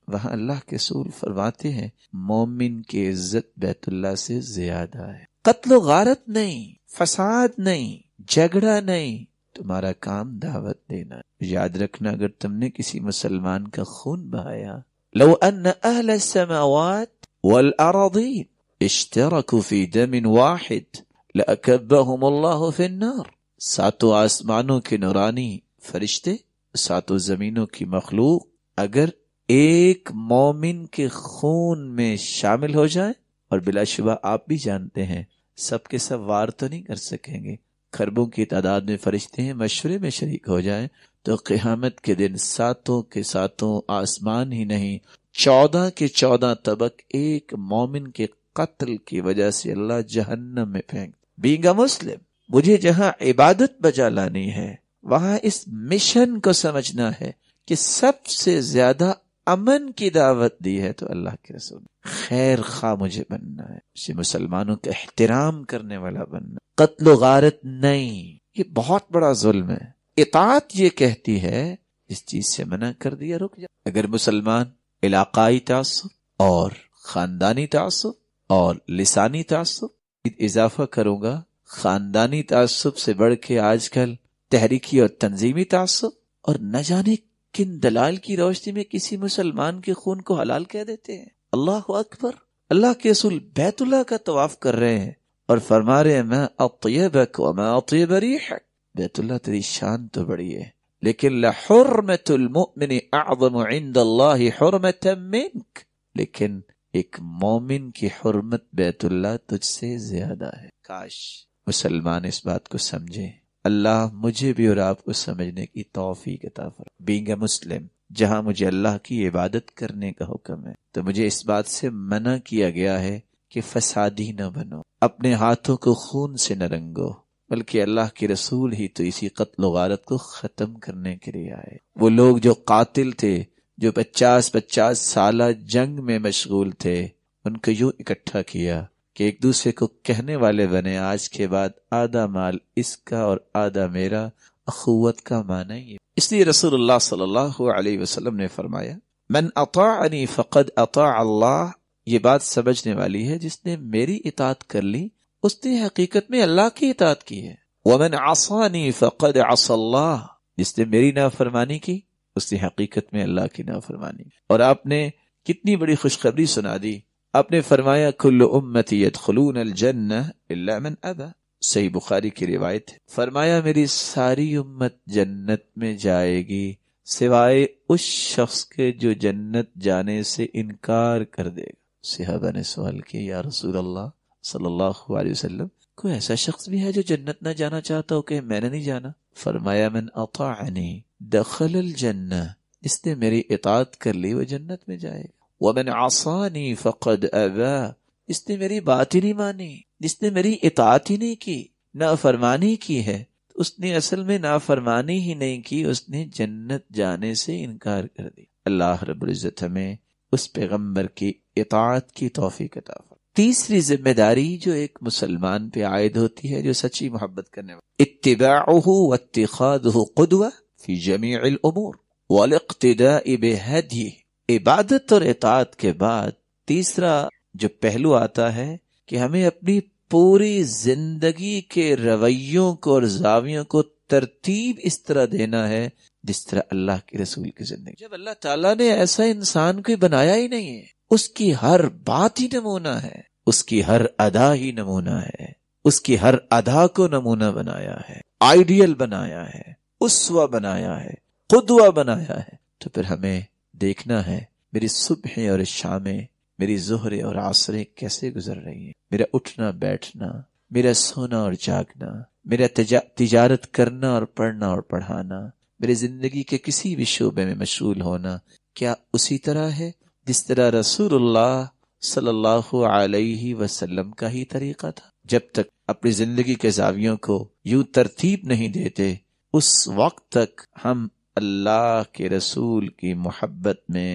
وہاں اللہ کے رسول فرماتے ہیں مومن کی عزت بیت اللہ سے زیادہ ہے. قتل و غارت نہیں، فساد نہیں، جھگڑا نہیں، تمہارا کام دعوت دینا. یاد رکھنا اگر تم نے کسی مسلمان کا خون بہایا، لو ان اہل السماوات والارضین اشترکوا فی دم واحد لأکبہم اللہ فی النار. ساتوں آسمانوں کے نورانی فرشتے، ساتوں زمینوں کی مخلوق اگر ایک مومن کے خون میں شامل ہو جائے، اور بلا شبہ آپ بھی جانتے ہیں سب کے سب وار تو نہیں کر سکیں گے، خربوں کی تعداد میں فرشتے ہیں، مشورے میں شریک ہو جائیں تو قیامت کے دن ساتوں کے ساتوں آسمان ہی نہیں چودہ کے چودہ طبق ایک مومن کے قتل کی وجہ سے اللہ جہنم میں پھینک. بینگ اے مسلم، مجھے جہاں عبادت بجا لانی ہے وہاں اس مشن کو سمجھنا ہے کہ سب سے زیادہ امن کی دعوت دی ہے تو اللہ کے رسول. خیر خواہ مجھے بننا ہے، اسے مسلمانوں کا احترام کرنے والا بننا، قتل و غارت نہیں. یہ بہت بڑا ظلم ہے. اطاعت یہ کہتی ہے اس چیز سے منع کر دیا رک جا. اگر مسلمان علاقائی تعصب اور خاندانی تعصب اور لسانی تعصب، اضافہ کروں گا خاندانی تعصب سے بڑھ کے آج کل تحریکی اور تنظیمی تعصب، اور نہ جانے کن دلال کی روشنی میں کسی مسلمان کے خون کو حلال کہہ دیتے ہیں. اللہ اکبر. اللہ کے رسول بیت اللہ کا طواف کر رہے ہیں اور فرما رہے ہیں ما اطیبک وما اطیب ریحک. بیت اللہ تیری شان تو بڑی ہے لیکن لحرمت المؤمن اعظم عند اللہ حرمت منک، لیکن ایک مومن کی حرمت بیت اللہ تجھ سے زیادہ ہے. کاش مسلمان اس بات کو سمجھے. اللہ مجھے بھی اور آپ کو سمجھنے کی توفیق عطا فرمائے. بینگ اے مسلم، جہاں مجھے اللہ کی عبادت کرنے کا حکم ہے تو مجھے اس بات سے منع کیا گیا ہے کہ فسادی نہ بنو، اپنے ہاتھوں کو خون سے نہ رنگو، بلکہ اللہ کے رسول ہی تو اسی قتل و غارت کو ختم کرنے کے لیے آئے. وہ لوگ جو قاتل تھے، جو پچاس پچاس سالہ جنگ میں مشغول تھے، ان کو یوں اکٹھا کیا کہ ایک دوسرے کو کہنے والے بنے آج کے بعد آدھا مال اس کا اور آدھا میرا. اخوت کا معنی یہ. اس لیے رسول اللہ صلی اللہ علیہ وسلم نے فرمایا من اطاعنی فقد اطاع اللہ. یہ بات سمجھنے والی ہے، جس نے میری اطاعت کر لی اس نے حقیقت میں اللہ کی اطاعت کی ہے. ومن عصانی فقد عصى اللہ. جس نے میری نافرمانی کی اس نے حقیقت میں اللہ کی نافرمانی. اور آپ نے کتنی بڑی خوشخبری سنا دی. آپ نے فرمایا کل امتی يدخلون الجنہ الا من ابى. صحیح بخاری کی روایت ہے. فرمایا میری ساری امت جنت میں جائے گی سوائے اس شخص کے جو جنت جانے سے انکار کر دے گا. صحابہ نے سوال کیا یا رسول اللہ صلی اللہ علیہ وسلم، کوئی ایسا شخص بھی ہے جو جنت نہ جانا چاہتا ہو کہ میں نے نہیں جانا؟ فرمایا من اطاعنی دخل الجنہ. اس نے میری اطاعت کر لی وہ جنت میں جائے گا. ومن عصانی فقد ابى. اس نے میری بات ہی نہیں مانی، جس نے میری اطاعت ہی نہیں کی، نافرمانی کی ہے، اس نے اصل میں نافرمانی ہی نہیں کی، اس نے جنت جانے سے انکار کر دی. اللہ رب العزت ہمیں اس پیغمبر کی اطاعت کی توفیق عطا فرمائے. تیسری ذمہ داری جو ایک مسلمان پہ عائد ہوتی ہے جو سچی محبت کرنے والا، اتباعہ واتخاذہ قدوہ فی جمیع الامور والاقتداء بہدیہ. عبادت اور اطاعت کے بعد تیسرا جو پہلو آتا ہے کہ ہمیں اپنی پوری زندگی کے رویوں کو اور زاویوں کو ترتیب اس طرح دینا ہے جس طرح اللہ کے رسول کی زندگی. جب اللہ تعالیٰ نے ایسا انسان کوئی بنایا ہی نہیں ہے، اس کی ہر بات ہی نمونہ ہے، اس کی ہر ادا ہی نمونہ ہے، اس کی ہر ادا کو نمونہ بنایا ہے، آئیڈیل بنایا ہے، اسوہ بنایا ہے، قدوہ بنایا ہے. تو پھر ہمیں دیکھنا ہے میری صبح اور شامیں، میری ظہر اور عصریں کیسے گزر رہی ہیں، میرا اٹھنا بیٹھنا، میرا سونا اور جاگنا، میرا تجا... تجارت کرنا اور پڑھنا اور پڑھانا، میری زندگی کے کسی بھی شعبے میں مشغول ہونا کیا اسی طرح ہے جس طرح رسول اللہ صلی اللہ علیہ وسلم کا ہی طریقہ تھا؟ جب تک اپنی زندگی کے زاویوں کو یوں ترتیب نہیں دیتے اس وقت تک ہم اللہ کے رسول کی محبت میں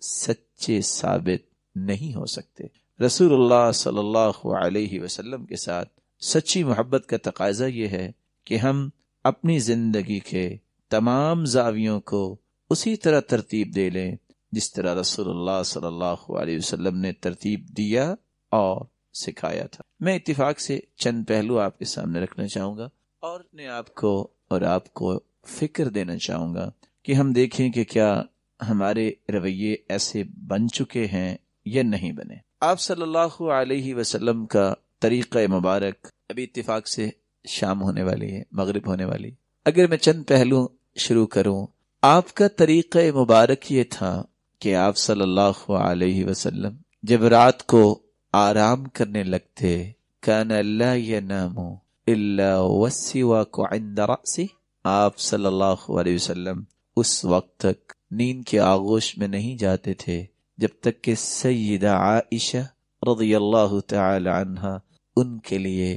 سچے ثابت نہیں ہو سکتے. رسول اللہ صلی اللہ علیہ وسلم کے ساتھ سچی محبت کا تقاضا یہ ہے کہ ہم اپنی زندگی کے تمام زاویوں کو اسی طرح ترتیب دے لیں جس طرح رسول اللہ صلی اللہ علیہ وسلم نے ترتیب دیا اور سکھایا تھا۔ میں اتفاق سے چند پہلو آپ کے سامنے رکھنا چاہوں گا اور اپنے آپ کو اور آپ کو فکر دینا چاہوں گا کہ ہم دیکھیں کہ کیا ہمارے رویے ایسے بن چکے ہیں یا نہیں بنے۔ آپ صلی اللہ علیہ وسلم کا طریقہ مبارک، ابھی اتفاق سے شام ہونے والی ہے، مغرب ہونے والی۔ اگر میں چند پہلو شروع کروں، آپ کا طریقہ مبارک یہ تھا کہ آپ صلی اللہ علیہ وسلم جب رات کو آرام کرنے لگتے، کان لا ینام الا والسواک عند رأسہ، آپ صلی اللہ علیہ وسلم اس وقت تک نیند کے آغوش میں نہیں جاتے تھے جب تک کہ سیدہ عائشہ رضی اللہ تعالی عنہا ان کے لیے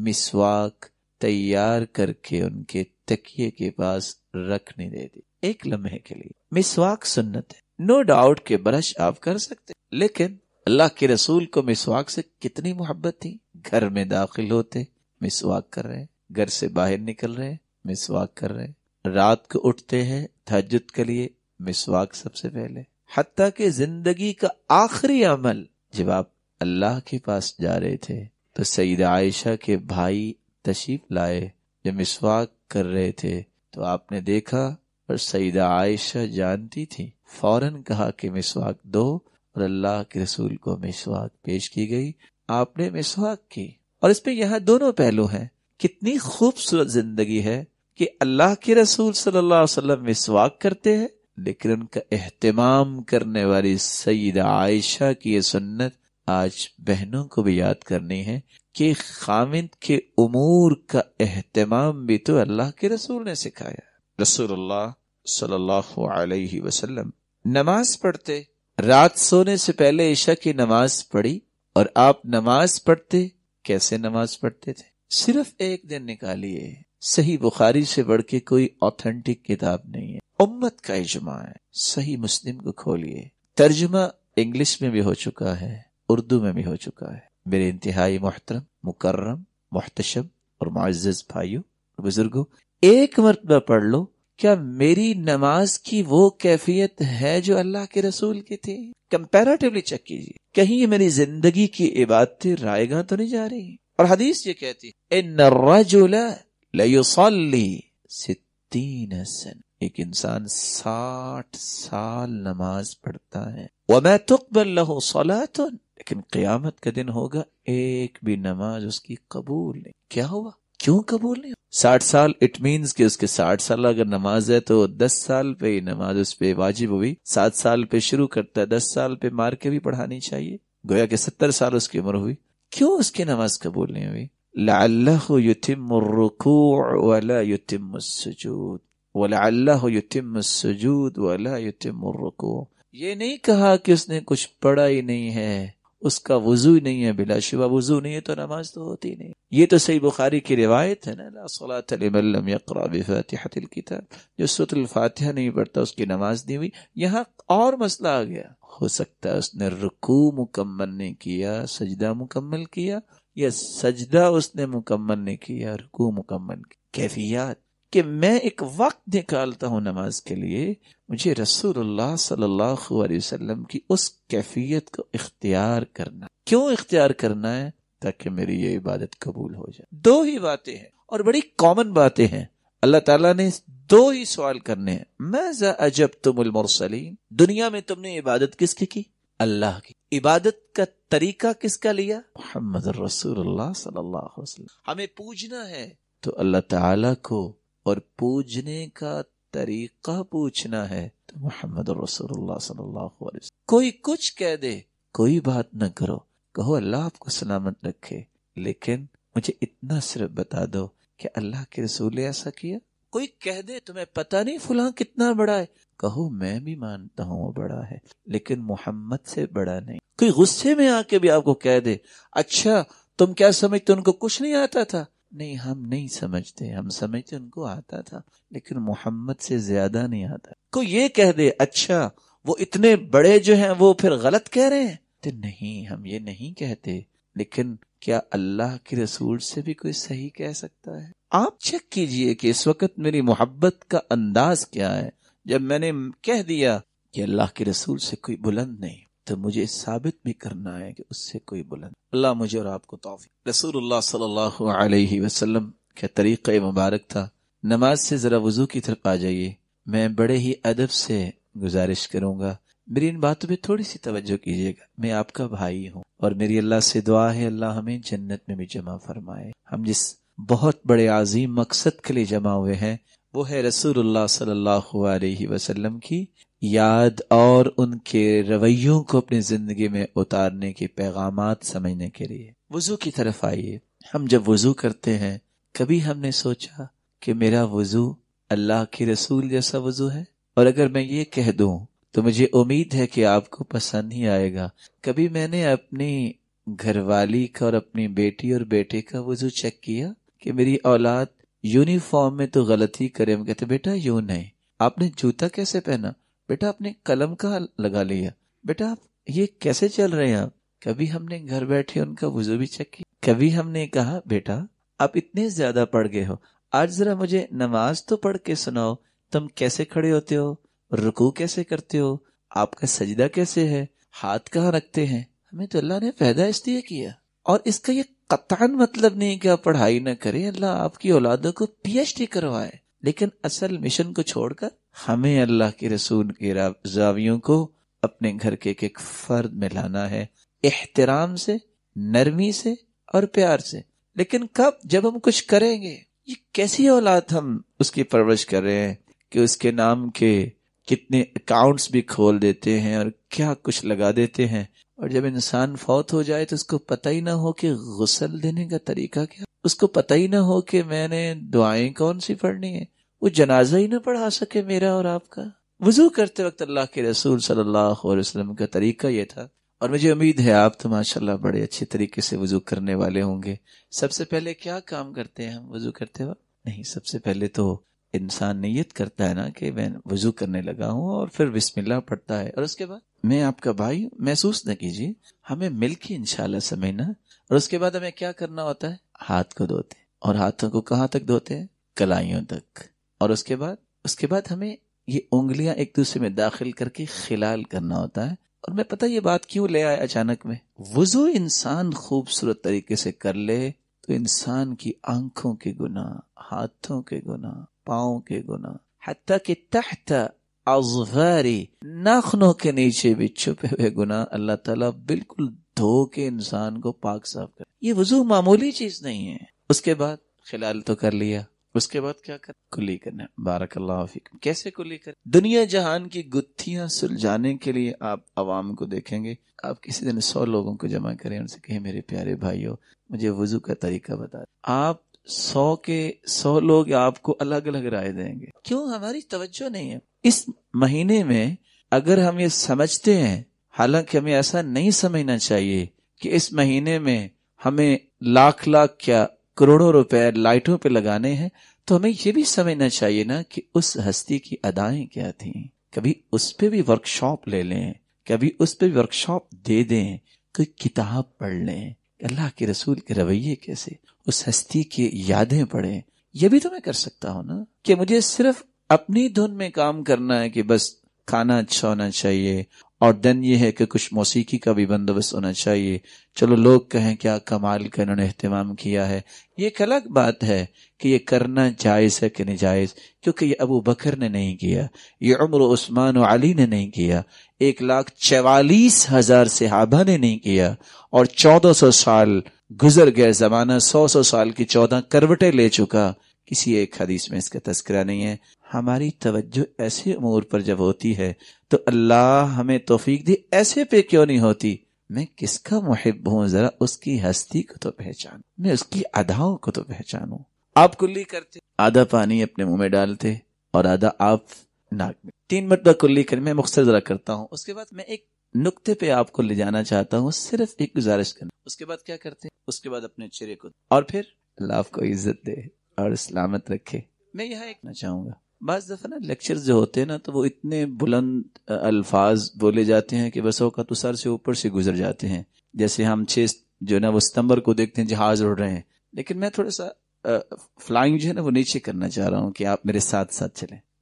مسواک تیار کر کے ان کے تکیے کے پاس رکھ نہیں دیتی ایک لمحے کے لیے۔ مسواک سنت ہے، نو ڈاؤٹ کہ برش آپ کر سکتے، لیکن اللہ کے رسول کو مسواک سے کتنی محبت تھی۔ گھر میں داخل ہوتے مسواک کر رہے، گھر سے باہر نکل رہے مسواک کر رہے، رات کو اٹھتے ہیں تہجد کے لیے مسواک سب سے پہلے، حتیٰ کہ زندگی کا آخری عمل جب آپ اللہ کے پاس جا رہے تھے تو سیدہ عائشہ کے بھائی تشریف لائے جب مسواک کر رہے تھے تو آپ نے دیکھا اور سیدہ عائشہ جانتی تھی، فوراً کہا کہ مسواک دو، اور اللہ کے رسول کو مسواک پیش کی گئی، آپ نے مسواک کی۔ اور اس پہ یہاں دونوں پہلو ہیں، کتنی خوبصورت زندگی ہے کہ اللہ کے رسول صلی اللہ علیہ وسلم مسواک کرتے ہیں، لیکن ان کا اہتمام کرنے والی سیدہ عائشہ کی یہ سنت آج بہنوں کو بھی یاد کرنی ہے کہ خامند کے امور کا اہتمام بھی تو اللہ کے رسول نے سکھایا۔ رسول اللہ صلی اللہ علیہ وسلم نماز پڑھتے، رات سونے سے پہلے عشاء کی نماز پڑھی، اور آپ نماز پڑھتے کیسے نماز پڑھتے تھے؟ صرف ایک دن نکالیے، صحیح بخاری سے بڑھ کے کوئی آتھینٹک کتاب نہیں ہے، امت کا اجماع ہے۔ صحیح مسلم کو کھولیے، ترجمہ انگلش میں بھی ہو چکا ہے، اردو میں بھی ہو چکا ہے۔ میرے انتہائی محترم، مکرم، محتشم اور معزز بھائیوں اور بزرگوں، ایک مرتبہ پڑھ لو، کیا میری نماز کی وہ کیفیت ہے جو اللہ کے رسول کی تھی؟ کمپیریٹیولی چیک کیجیے، کہیں میری زندگی کی عبادتیں رائے گاہ تو نہیں جا رہی؟ اور حدیث یہ کہتی ہے ان الرجل لیصلی ستین سنہ، ایک انسان ساٹھ سال نماز پڑھتا ہے، وما تقبل له صلاۃ، لیکن قیامت کا دن ہوگا ایک بھی نماز اس کی قبول نہیں۔ کیا ہوا؟ کیوں قبول نہیں؟ ساٹھ سال اٹ مینز کہ اس کے ساٹھ سال اگر نماز ہے تو دس سال پہ ہی نماز اس پہ واجب ہوئی، سات سال پہ شروع کرتا ہے، دس سال پہ مار کے بھی پڑھانی چاہیے، گویا کہ ستر سال اس کی عمر ہوئی، کیوں اس کی نماز قبول نہیں ہوئی؟ لعلہ یتم الرکوع ولا یتم السجود ولعلہ یتم السجود ولا یتم الرکوع۔ یہ نہیں کہا کہ اس نے کچھ پڑھا ہی نہیں ہے، اس کا وضو ہی نہیں ہے، بلا شبہ وضو نہیں ہے تو نماز تو ہوتی نہیں۔ یہ تو صحیح بخاری کی روایت ہے نا، لا صلاۃ لمن لم یقرأ بفاتحۃ الکتاب، جو سورۃ الفاتحہ نہیں پڑھتا اس کی نماز نہیں ہوئی۔ یہاں اور مسئلہ آ گیا، ہو سکتا ہے اس نے رکوع مکمل نہیں کیا، سجدہ مکمل کیا، یا سجدہ اس نے مکمل نہیں کیا، رکوع مکمل کیا۔ کیفیات کہ میں ایک وقت نکالتا ہوں نماز کے لیے، مجھے رسول اللہ صلی اللہ علیہ وسلم کی اس کیفیت کو اختیار کرنا۔ کیوں اختیار کرنا ہے؟ تاکہ میری یہ عبادت قبول ہو جائے۔ دو ہی باتیں ہیں اور بڑی کامن باتیں ہیں، اللہ تعالیٰ نے دو ہی سوال کرنے ہیں، ماذا اجبتم المرسلین، دنیا میں تم نے عبادت کس کی کی؟ اللہ کی۔ عبادت کا طریقہ کس کا لیا؟ محمد رسول اللہ صلی اللہ علیہ وسلم۔ ہمیں پوجنا ہے تو اللہ تعالیٰ کو، اور پوجنے کا طریقہ پوچھنا ہے تو محمد رسول اللہ صلی اللہ علیہ وسلم۔ کوئی کچھ کہہ دے، کوئی بات نہ کرو، کہو اللہ آپ کو سلامت رکھے، لیکن مجھے اتنا صرف بتا دو کہ اللہ کے رسول نے ایسا کیا۔ کوئی کہہ دے تمہیں پتہ نہیں فلاں کتنا بڑا ہے، کہو میں بھی مانتا ہوں وہ بڑا ہے، لیکن محمد سے بڑا نہیں۔ کوئی غصے میں آ کے بھی آپ کو کہہ دے اچھا تم کیا سمجھتے ان کو کچھ نہیں آتا تھا؟ نہیں، ہم نہیں سمجھتے، ہم سمجھتے ان کو آتا تھا، لیکن محمد سے زیادہ نہیں آتا۔ کوئی یہ کہہ دے اچھا وہ اتنے بڑے جو ہیں وہ پھر غلط کہہ رہے ہیں، تو نہیں، ہم یہ نہیں کہتے، لیکن کیا اللہ کے رسول سے بھی کوئی صحیح کہہ سکتا ہے؟ آپ چیک کیجئے کہ اس وقت میری محبت کا انداز کیا ہے۔ جب میں نے کہہ دیا کہ اللہ کے رسول سے کوئی بلند نہیں، تو مجھے ثابت بھی کرنا ہے کہ اس سے کوئی بلند۔ اللہ مجھے اور آپ کو توفیق۔ رسول اللہ صلی اللہ علیہ وسلم کا طریقہ مبارک تھا، نماز سے ذرا وضو کی طرف آ جائیے، میں بڑے ہی ادب سے گزارش کروں گا، میری ان باتوں پہ تھوڑی سی توجہ کیجیے گا، میں آپ کا بھائی ہوں، اور میری اللہ سے دعا ہے اللہ ہمیں جنت میں بھی جمع فرمائے۔ ہم جس بہت بڑے عظیم مقصد کے لیے جمع ہوئے ہیں وہ ہے رسول اللہ صلی اللہ علیہ وسلم کی یاد اور ان کے رویوں کو اپنی زندگی میں اتارنے کے پیغامات سمجھنے کے لیے۔ وضو کی طرف آئیے۔ ہم جب وضو کرتے ہیں کبھی ہم نے سوچا کہ میرا وضو اللہ کے رسول جیسا وضو ہے؟ اور اگر میں یہ کہہ دوں تو مجھے امید ہے کہ آپ کو پسند ہی آئے گا۔ کبھی میں نے اپنی گھر والی کا اور اپنی بیٹی اور بیٹے کا وضو چیک کیا کہ میری اولاد یونیفارم میں تو غلطی کرے، ہم کہتے بیٹا یوں نہیں، آپ نے جوتا کیسے پہنا، بیٹا آپ نے قلم کہاں لگا لیا، بیٹا آپ یہ کیسے چل رہے ہیں آپ۔ کبھی ہم نے گھر بیٹھے ان کا وضو بھی چیک کیا۔ کبھی ہم نے کہا بیٹا آپ اتنے زیادہ پڑھ گئے ہو، آج ذرا مجھے نماز تو پڑھ کے سناؤ، تم کیسے کھڑے ہوتے ہو، رکوع کیسے کرتے ہو، آپ کا سجدہ کیسے ہے، ہاتھ کہاں رکھتے ہیں۔ ہمیں تو اللہ نے پیدا اس لیے کیا، اور اس کا یہ قطعاً مطلب نہیں کہ آپ پڑھائی نہ کریں، اللہ آپ کی اولادوں کو پی ایچ ڈی کروائے، لیکن اصل مشن کو چھوڑ کر ہمیں اللہ کے رسول کے زاویوں کو اپنے گھر کے ایک فرد میں لانا ہے، احترام سے، نرمی سے اور پیار سے۔ لیکن کب؟ جب ہم کچھ کریں گے۔ یہ کیسی اولاد ہم اس کی پرورش کر رہے ہیں کہ اس کے نام کے کتنے اکاؤنٹس بھی کھول دیتے ہیں اور کیا کچھ لگا دیتے ہیں، اور جب انسان فوت ہو جائے تو اس کو پتہ ہی نہ ہو کہ غسل دینے کا طریقہ کیا، اس کو پتہ ہی نہ ہو کہ میں نے دعائیں کون سی پڑھنی ہے، وہ جنازہ ہی نہ پڑھا سکے میرا اور آپ کا۔ وضو کرتے وقت اللہ کے رسول صلی اللہ علیہ وسلم کا طریقہ یہ تھا، اور مجھے امید ہے آپ تو ماشاءاللہ بڑے اچھے طریقے سے وضو کرنے والے ہوں گے۔ سب سے پہلے کیا کام کرتے ہیں ہم وضو کرتے وقت؟ نہیں، سب سے پہلے تو انسان نیت کرتا ہے نا کہ میں وضو کرنے لگا ہوں، اور پھر بسم اللہ پڑھتا ہے، اور اس کے بعد میں آپ کا بھائی، محسوس نہ کیجیے، ہمیں مل کے انشاءاللہ سمجھنا، اور اس کے بعد ہمیں کیا کرنا ہوتا ہے؟ ہاتھ کو دھوتے ہیں، اور ہاتھوں کو کہاں تک دھوتے ہیں؟ کلائیوں تک، اور اس کے بعد اس کے بعد ہمیں یہ انگلیاں ایک دوسرے میں داخل کر کے خلال کرنا ہوتا ہے۔ اور میں پتہ یہ بات کیوں لے آیا اچانک میں، وضو انسان خوبصورت طریقے سے کر لے تو انسان کی آنکھوں کے گناہ، ہاتھوں کے گناہ، پاؤں کے گناہ، حتیٰ کہ تحت اظفاری، ناخنوں کے نیچے بھی چھپے ہوئے گناہ اللہ تعالیٰ بالکل دھو کے انسان کو پاک صاف کر۔ یہ وضو معمولی چیز نہیں ہے۔ اس کے بعد خلال تو کر لیا، اس کے بعد کیا کر؟ کلی کرنا۔ بارک اللہ فیکم۔ کیسے کلی کر؟ دنیا جہان کی گتھیاں سلجھانے کے لیے آپ عوام کو دیکھیں گے، آپ کسی دن سو لوگوں کو جمع کریں، ان سے کہیں میرے پیارے بھائیو مجھے وضو کا طریقہ بتا دیں، آپ سو کے سو لوگ آپ کو الگ الگ رائے دیں گے۔ کیوں؟ ہماری توجہ نہیں ہے۔ اس مہینے میں اگر ہم یہ سمجھتے ہیں، حالانکہ ہمیں ایسا نہیں سمجھنا چاہیے کہ اس مہینے میں ہمیں لاکھ لاکھ کیا کروڑوں روپے لائٹوں پہ لگانے ہیں، تو ہمیں یہ بھی سمجھنا چاہیے نا کہ اس ہستی کی ادائیں کیا تھیں۔ کبھی اس پہ بھی ورک شاپ لے لیں، کبھی اس پہ بھی ورک شاپ دے دیں، کوئی کتاب پڑھ لیں کہ اللہ کے رسول کے رویے کیسے، اس ہستی کی یادیں پڑھیں۔ یہ بھی تو میں کر سکتا ہوں نا کہ مجھے صرف اپنی دھن میں کام کرنا ہے کہ بس کھانا اچھا ہونا چاہیے، اور دن یہ ہے کہ کچھ موسیقی کا بھی بندوبست ہونا چاہیے، چلو لوگ کہیں کیا کمال کا انہوں نے اہتمام کیا ہے۔ یہ ایک الگ بات ہے کہ یہ کرنا جائز ہے کہ نہیں جائز، کیونکہ یہ ابو بکر نے نہیں کیا، یہ عمر و عثمان و علی نے نہیں کیا، ایک لاکھ چوالیس ہزار صحابہ نے نہیں کیا، اور چودہ سو سال گزر گئے، زمانہ سو سو سال کی چودہ کروٹیں لے چکا، کسی ایک حدیث میں اس کا تذکرہ نہیں ہے۔ ہماری توجہ ایسے امور پر جب ہوتی ہے تو اللہ ہمیں توفیق دے، ایسے پہ کیوں نہیں ہوتی؟ میں کس کا محب ہوں، ذرا اس کی ہستی کو تو پہچان، میں اس کی اداؤں کو تو پہچانوں۔ آپ کلی کرتے، آدھا پانی اپنے منہ میں ڈالتے اور آدھا آپ ناک میں، تین مرتبہ کلی کر، میں مختصر ذرا کرتا ہوں۔ اس کے بعد میں ایک نقطے پہ آپ کو لے جانا چاہتا ہوں، صرف ایک گزارش کرنا۔ اس کے بعد کیا کرتے؟ اس کے بعد اپنے چہرے کو، اور پھر اللہ آپ کو عزت دے اور سلامت رکھے۔ میں یہاں ایک نہ چاہوں گا، بعض دفعہ نا لیکچر جو ہوتے ہیں نا تو وہ اتنے بلند الفاظ بولے جاتے ہیں کہ بس اوقات تو سر سے اوپر سے گزر جاتے ہیں، جیسے ہم چھ جو ہے نا وہ ستمبر کو دیکھتے ہیں جہاز اڑ رہے ہیں، لیکن میں تھوڑا سا فلائنگ جو ہے نا وہ نیچے کرنا چاہ رہا ہوں کہ آپ میرے ساتھ ساتھ چلیں۔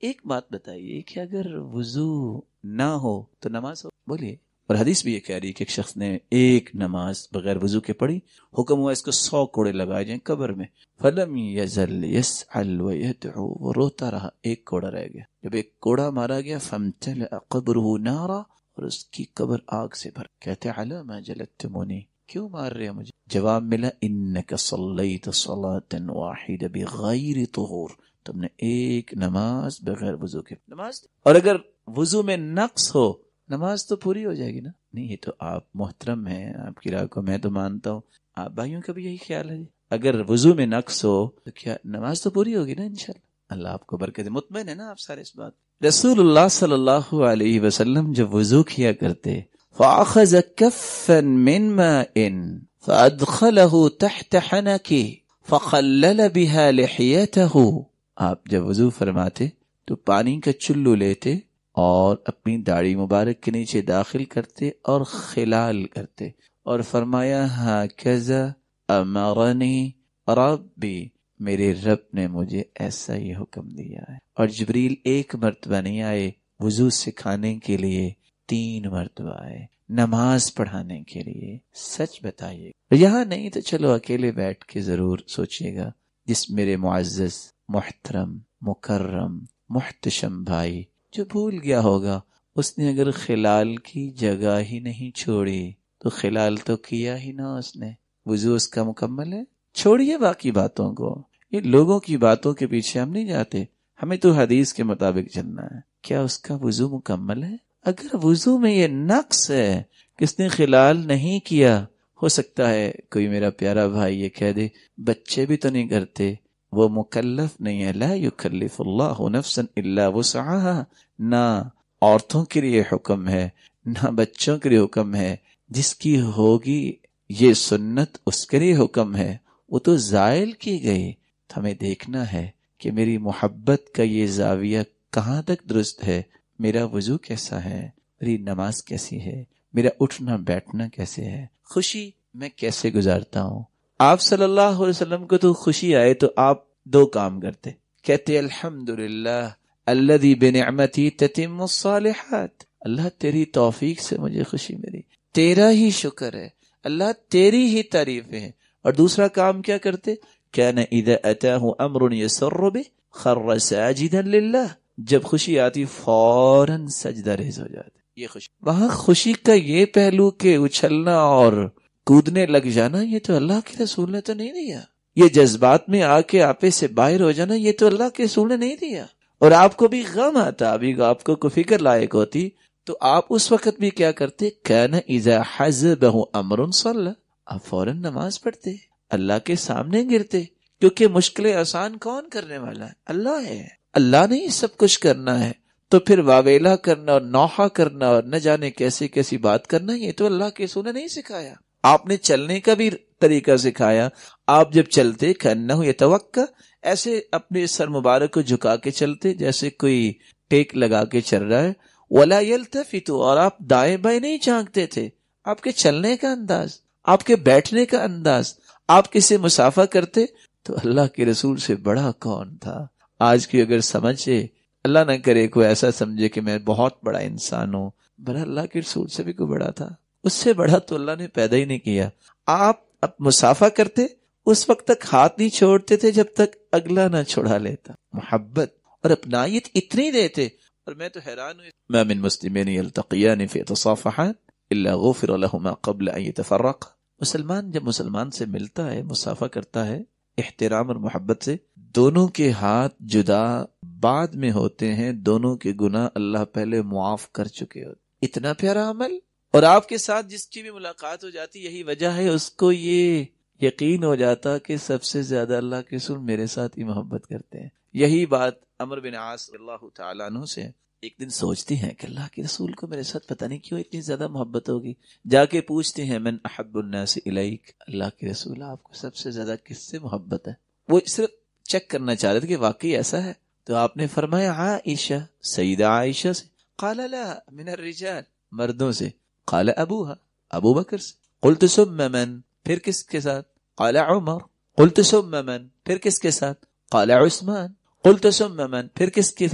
ایک بات بتائیے کہ اگر وضو نہ ہو تو نماز ہو؟ بولیے. اور حدیث بھی یہ کہہ رہی ہے کہ ایک شخص نے ایک نماز بغیر وضو کے پڑھی، حکم ہوا اس کو سو کوڑے لگائے جائیں قبر میں. فلم یزل یسأل ویدعو، وہ روتا رہا، ایک کوڑا رہ گیا. جب ایک کوڑا مارا گیا فامتلأ قبرہ نارا، اور اس کی قبر آگ سے بھر. کہتے علی ما جلدتمونی، کیوں مار رہے ہیں مجھے؟ جواب ملا انک صلیت صلاۃ واحدہ بغیر طہور، تم نے ایک نماز بغیر وضو کے نماز. اور اگر وضو میں نقص ہو نماز تو پوری ہو جائے گی نا. نہیں، یہ تو آپ محترم ہیں، آپ کی رائے کو میں تو مانتا ہوں، آپ بھائیوں کا بھی یہی خیال ہے. اگر وضو میں نقص ہو تو کیا نماز تو پوری ہوگی نا انشاءاللہ. اللہ آپ کو برکت دے. مطمئن ہے نا آپ سارے اس بات؟ رسول اللہ صلی اللہ علیہ وسلم جب وضو کیا کرتے فَأَخَذَ كَفًّا مِّن مَاءٍ فَأَدْخَلَهُ تَحْتَ حَنَكِهِ فَخَلَّلَ بِهَا لِحْيَتَهُ. آپ جب وضو فرماتے تو پانی کا چلو لیتے اور اپنی داڑھی مبارک کے نیچے داخل کرتے اور خلال کرتے اور فرمایا ہاکذا امرنی ربی، میرے رب نے مجھے ایسا ہی حکم دیا ہے. اور جبریل ایک مرتبہ نہیں آئے وضو سکھانے کے لیے، تین مرتبہ آئے نماز پڑھانے کے لیے. سچ بتائیے، یہاں نہیں تو چلو اکیلے بیٹھ کے ضرور سوچیے گا. جس میرے معزز محترم مکرم محتشم بھائی جو بھول گیا ہوگا، اس نے اگر خلال کی جگہ ہی نہیں چھوڑی تو خلال تو کیا ہی نہ اس نے. وضو اس کا مکمل ہے. چھوڑیے باقی باتوں کو، یہ لوگوں کی باتوں کے پیچھے ہم نہیں جاتے، ہمیں تو حدیث کے مطابق چلنا ہے. کیا اس کا وضو مکمل ہے؟ اگر وضو میں یہ نقص ہے کہ اس نے خلال نہیں کیا، ہو سکتا ہے کوئی میرا پیارا بھائی یہ کہہ دے بچے بھی تو نہیں کرتے، وہ مکلف نہیں ہے. لا یکلف اللہ نفسا الا وسعها. نہ عورتوں کے لیے حکم ہے نہ بچوں کے لیے حکم ہے. جس کی ہوگی یہ سنت اس کے لیے حکم ہے، وہ تو زائل کی گئی. ہمیں دیکھنا ہے کہ میری محبت کا یہ زاویہ کہاں تک درست ہے، میرا وضو کیسا ہے، میری نماز کیسی ہے، میرا اٹھنا بیٹھنا کیسے ہے، خوشی میں کیسے گزارتا ہوں. آپ صلی اللہ علیہ وسلم کو تو خوشی آئے تو آپ دو کام کرتے، کہتے الحمدللہ الذی بنعمتی تتم الصالحات. اللہ تیری توفیق سے مجھے خوشی ملی، تیرا ہی شکر ہے اللہ، تیری ہی تعریفیں ہیں. اور دوسرا کام کیا کرتے؟ کان اذا اتاہ امر یسر بہ خر ساجدا للہ. جب خوشی آتی فوراً سجدہ ریز ہو جاتے. یہ خوشی، وہاں خوشی کا یہ پہلو کہ اچھلنا اور کودنے لگ جانا، یہ تو اللہ کے رسول نے تو نہیں دیا. یہ جذبات میں آ کے آپے سے باہر ہو جانا، یہ تو اللہ کے رسول نے نہیں دیا. اور آپ کو بھی غم آتا، ابھی آپ کو کوئی فکر لائق ہوتی تو آپ اس وقت بھی کیا کرتے؟ کان اذا حزبہ امر صلی، آپ فوراً نماز پڑھتے، اللہ کے سامنے گرتے. کیونکہ مشکلیں آسان کون کرنے والا ہے؟ اللہ ہے. اللہ نے ہی سب کچھ کرنا ہے. تو پھر واویلا کرنا اور نوحہ کرنا اور نہ جانے کیسی کیسی بات کرنا، یہ تو اللہ کے رسول نے نہیں سکھایا. آپ نے چلنے کا بھی طریقہ سکھایا. آپ جب چلتے کأنہ یتوکا، ایسے اپنے سر مبارک کو جھکا کے چلتے جیسے کوئی ٹیک لگا کے چل رہا ہے. ولا یلتفت، اور آپ دائیں بائیں نہیں جھانکتے تھے. آپ کے چلنے کا انداز، آپ کے بیٹھنے کا انداز، آپ کسی مسافہ کرتے تو اللہ کے رسول سے بڑا کون تھا؟ آج کی اگر سمجھے، اللہ نہ کرے کوئی ایسا سمجھے کہ میں بہت بڑا انسان ہوں، بڑا اللہ کے رسول سے بھی کوئی بڑا تھا. اس سے بڑا تو اللہ نے پیدا ہی نہیں کیا. آپ اب مسافہ کرتے اس وقت تک ہاتھ نہیں چھوڑتے تھے جب تک اگلا نہ چھڑا لیتا. محبت اور اپنائیت اتنی دیتے. اور میں تو حیران ہوں، ما من مسلمین یلتقیان فیتصافحان الا غفر لهما قبل ان يتفرقا. مسلمان جب مسلمان سے ملتا ہے، مسافہ کرتا ہے احترام اور محبت سے، دونوں کے ہاتھ جدا بعد میں ہوتے ہیں، دونوں کے گناہ اللہ پہلے معاف کر چکے ہوتے. اتنا پیارا عمل. اور آپ کے ساتھ جس کی بھی ملاقات ہو جاتی، یہی وجہ ہے اس کو یہ یقین ہو جاتا کہ سب سے زیادہ اللہ کے رسول میرے ساتھ ہی محبت کرتے ہیں. یہی بات عمرو بن عاص اللہ تعالیٰ عنہ سے ایک دن سوچتی ہیں کہ اللہ کے رسول کو میرے ساتھ پتہ نہیں کیوں اتنی زیادہ محبت ہوگی. جا کے پوچھتے ہیں من احب الناس الیک، اللہ کے رسول آپ کو سب سے زیادہ کس سے محبت ہے؟ وہ صرف چیک کرنا چاہ رہے تھے کہ واقعی ایسا ہے. تو آپ نے فرمایا عائشہ، سیدہ عائشہ سے. قال لا من الرجال، مردوں سے. قال ابوها، ابو بکر سے. قلت ثم من، پھر کس کے ساتھ؟ قال عمر. قلت ثم من، پھر کس کے ساتھ؟ قال عثمان. قلت ثم من، پھر کس کے ساتھ؟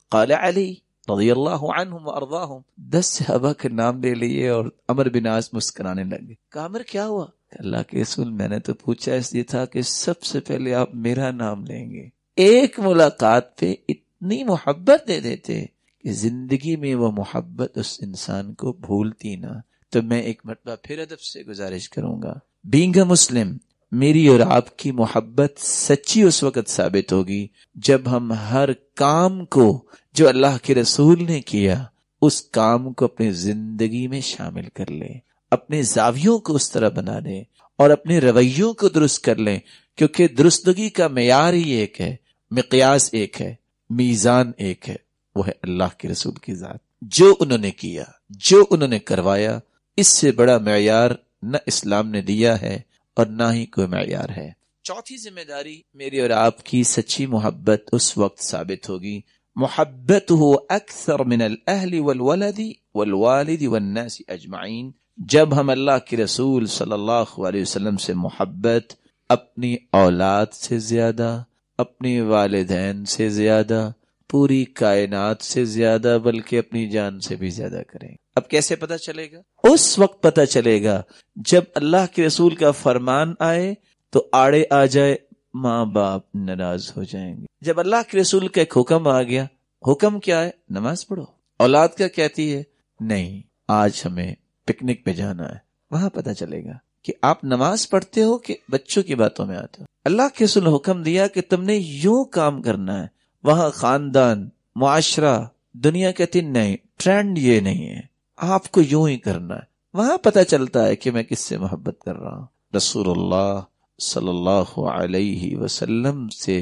قال علی رضی اللہ عنہم وارضاہم، دس صحابہ کے نام لے لیے اور عمرو بن عاص مسکرانے لگے. کہا عمر کیا ہوا؟ اللہ کے رسول میں نے تو پوچھا اس لیے تھا کہ سب سے پہلے آپ میرا نام لیں گے. ایک ملاقات پہ اتنی محبت دے دیتے کہ زندگی میں وہ محبت اس انسان کو بھولتی نہ. تو میں ایک مرتبہ پھر ادب سے گزارش کروں گا، بینگ مسلم میری اور آپ کی محبت سچی اس وقت ثابت ہوگی جب ہم ہر کام کو جو اللہ کے رسول نے کیا اس کام کو اپنی زندگی میں شامل کر لیں، اپنے زاویوں کو اس طرح بنا لیں اور اپنے رویوں کو درست کر لیں. کیونکہ درستگی کا معیار ہی ایک ہے، مقیاس ایک ہے، میزان ایک ہے، وہ ہے اللہ کے رسول کی ذات. جو انہوں نے کیا، جو انہوں نے کروایا، اس سے بڑا معیار نہ اسلام نے دیا ہے اور نہ ہی کوئی معیار ہے. چوتھی ذمہ داری میری اور آپ کی سچی محبت اس وقت ثابت ہوگی محبته اکثر من الاہل والولد والوالد والناس اجمعین، جب ہم اللہ کے رسول صلی اللہ علیہ وسلم سے محبت اپنی اولاد سے زیادہ، اپنے والدین سے زیادہ، پوری کائنات سے زیادہ، بلکہ اپنی جان سے بھی زیادہ کریں. اب کیسے پتہ چلے گا؟ اس وقت پتہ چلے گا جب اللہ کے رسول کا فرمان آئے تو آڑے آ جائے، ماں باپ ناراض ہو جائیں گے. جب اللہ کے رسول کا ایک حکم آ گیا، حکم کیا ہے؟ نماز پڑھو. اولاد کیا کہتی ہے؟ نہیں آج ہمیں پکنک پہ جانا ہے. وہاں پتہ چلے گا کہ آپ نماز پڑھتے ہو کہ بچوں کی باتوں میں آتے ہو. اللہ کے رسول نے حکم دیا کہ تم نے یوں کام کرنا ہے. وہاں خاندان، معاشرہ، دنیا کہتی نہیں، ٹرینڈ یہ نہیں ہے، آپ کو یوں ہی کرنا ہے. وہاں پتہ چلتا ہے کہ میں کس سے محبت کر رہا ہوں. رسول اللہ صلی اللہ علیہ وسلم سے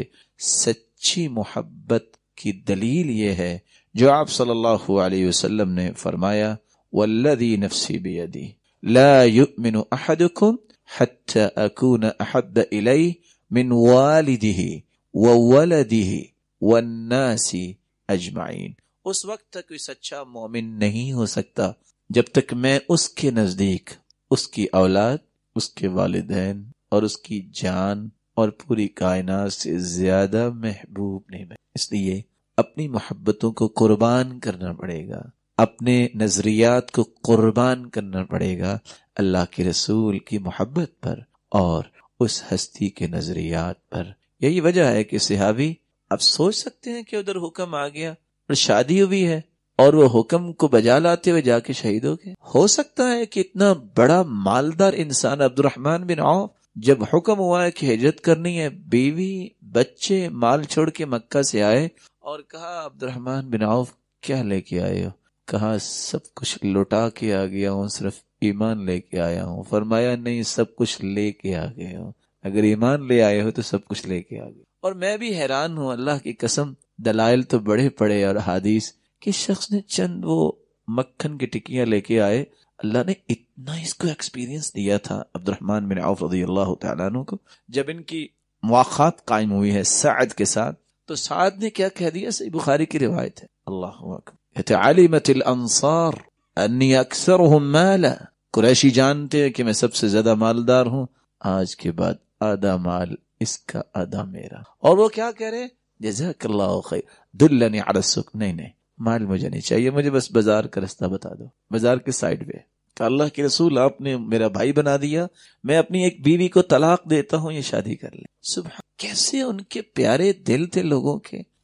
سچی محبت کی دلیل یہ ہے جو آپ صلی اللہ علیہ وسلم نے فرمایا، والذی نفسی بیدی لا یؤمن احدکم حتی اکون احب الی من والدہ وولدہ والناس اجمعین. اس وقت تک کوئی سچا مومن نہیں ہو سکتا جب تک میں اس کے نزدیک اس کی اولاد، اس کے والدین اور اس کی جان اور پوری کائنات سے زیادہ محبوب نہیں بنے. اس لیے اپنی محبتوں کو قربان کرنا پڑے گا، اپنے نظریات کو قربان کرنا پڑے گا اللہ کے رسول کی محبت پر اور اس ہستی کے نظریات پر. یہی وجہ ہے کہ صحابی، آپ سوچ سکتے ہیں کہ ادھر حکم آ گیا اور شادی ہوئی ہے اور وہ حکم کو بجا لاتے ہوئے جا کے شہید ہو گئے. ہو سکتا ہے کہ اتنا بڑا مالدار انسان عبد الرحمن بن عوف، جب حکم ہوا ہے کہ ہجرت کرنی ہے، بیوی بچے مال چھوڑ کے مکہ سے آئے اور کہا عبد الرحمن بن عوف کیا لے کے آئے ہو؟ کہا سب کچھ لوٹا کے آ گیا ہوں، صرف ایمان لے کے آیا ہوں. فرمایا نہیں، سب کچھ لے کے آ گئے ہو. اگر ایمان لے آئے ہو تو سب کچھ لے کے آ گئے. اور میں بھی حیران ہوں، اللہ کی قسم، دلائل تو بڑے پڑے اور حدیث کہ شخص نے چند وہ مکھن کی ٹکیاں لے کے آئے. اللہ نے اتنا اس کو ایکسپیرینس دیا تھا عبد الرحمن بن عوف رضی اللہ تعالیٰ عنہ کو. جب ان کی مواخات قائم ہوئی ہے سعد کے ساتھ تو سعد نے کیا کہہ دیا؟ صحیح بخاری کی روایت ہے. اللہ اکبر. علمت الانصار انی اکثرهم مالا، قریشی جانتے ہیں کہ میں سب سے زیادہ مالدار ہوں، آج کے بعد آدھا مال اس کا آدھا میرا. اور وہ کیا کہہ رہے؟ جزاک اللہ خیر دلنی علی السوق. نہیں نہیں، مال مجھے نہیں چاہیے، مجھے بس بازار کا رستہ بتا دو، بازار کے سائڈ پہ. کہ اللہ کے رسول آپ نے میرا بھائی بنا دیا، میں اپنی ایک بیوی کو طلاق دیتا ہوں، یہ شادی کر لیں. سبحان، کیسے ان کے پیارے دل تھے لوگوں کے.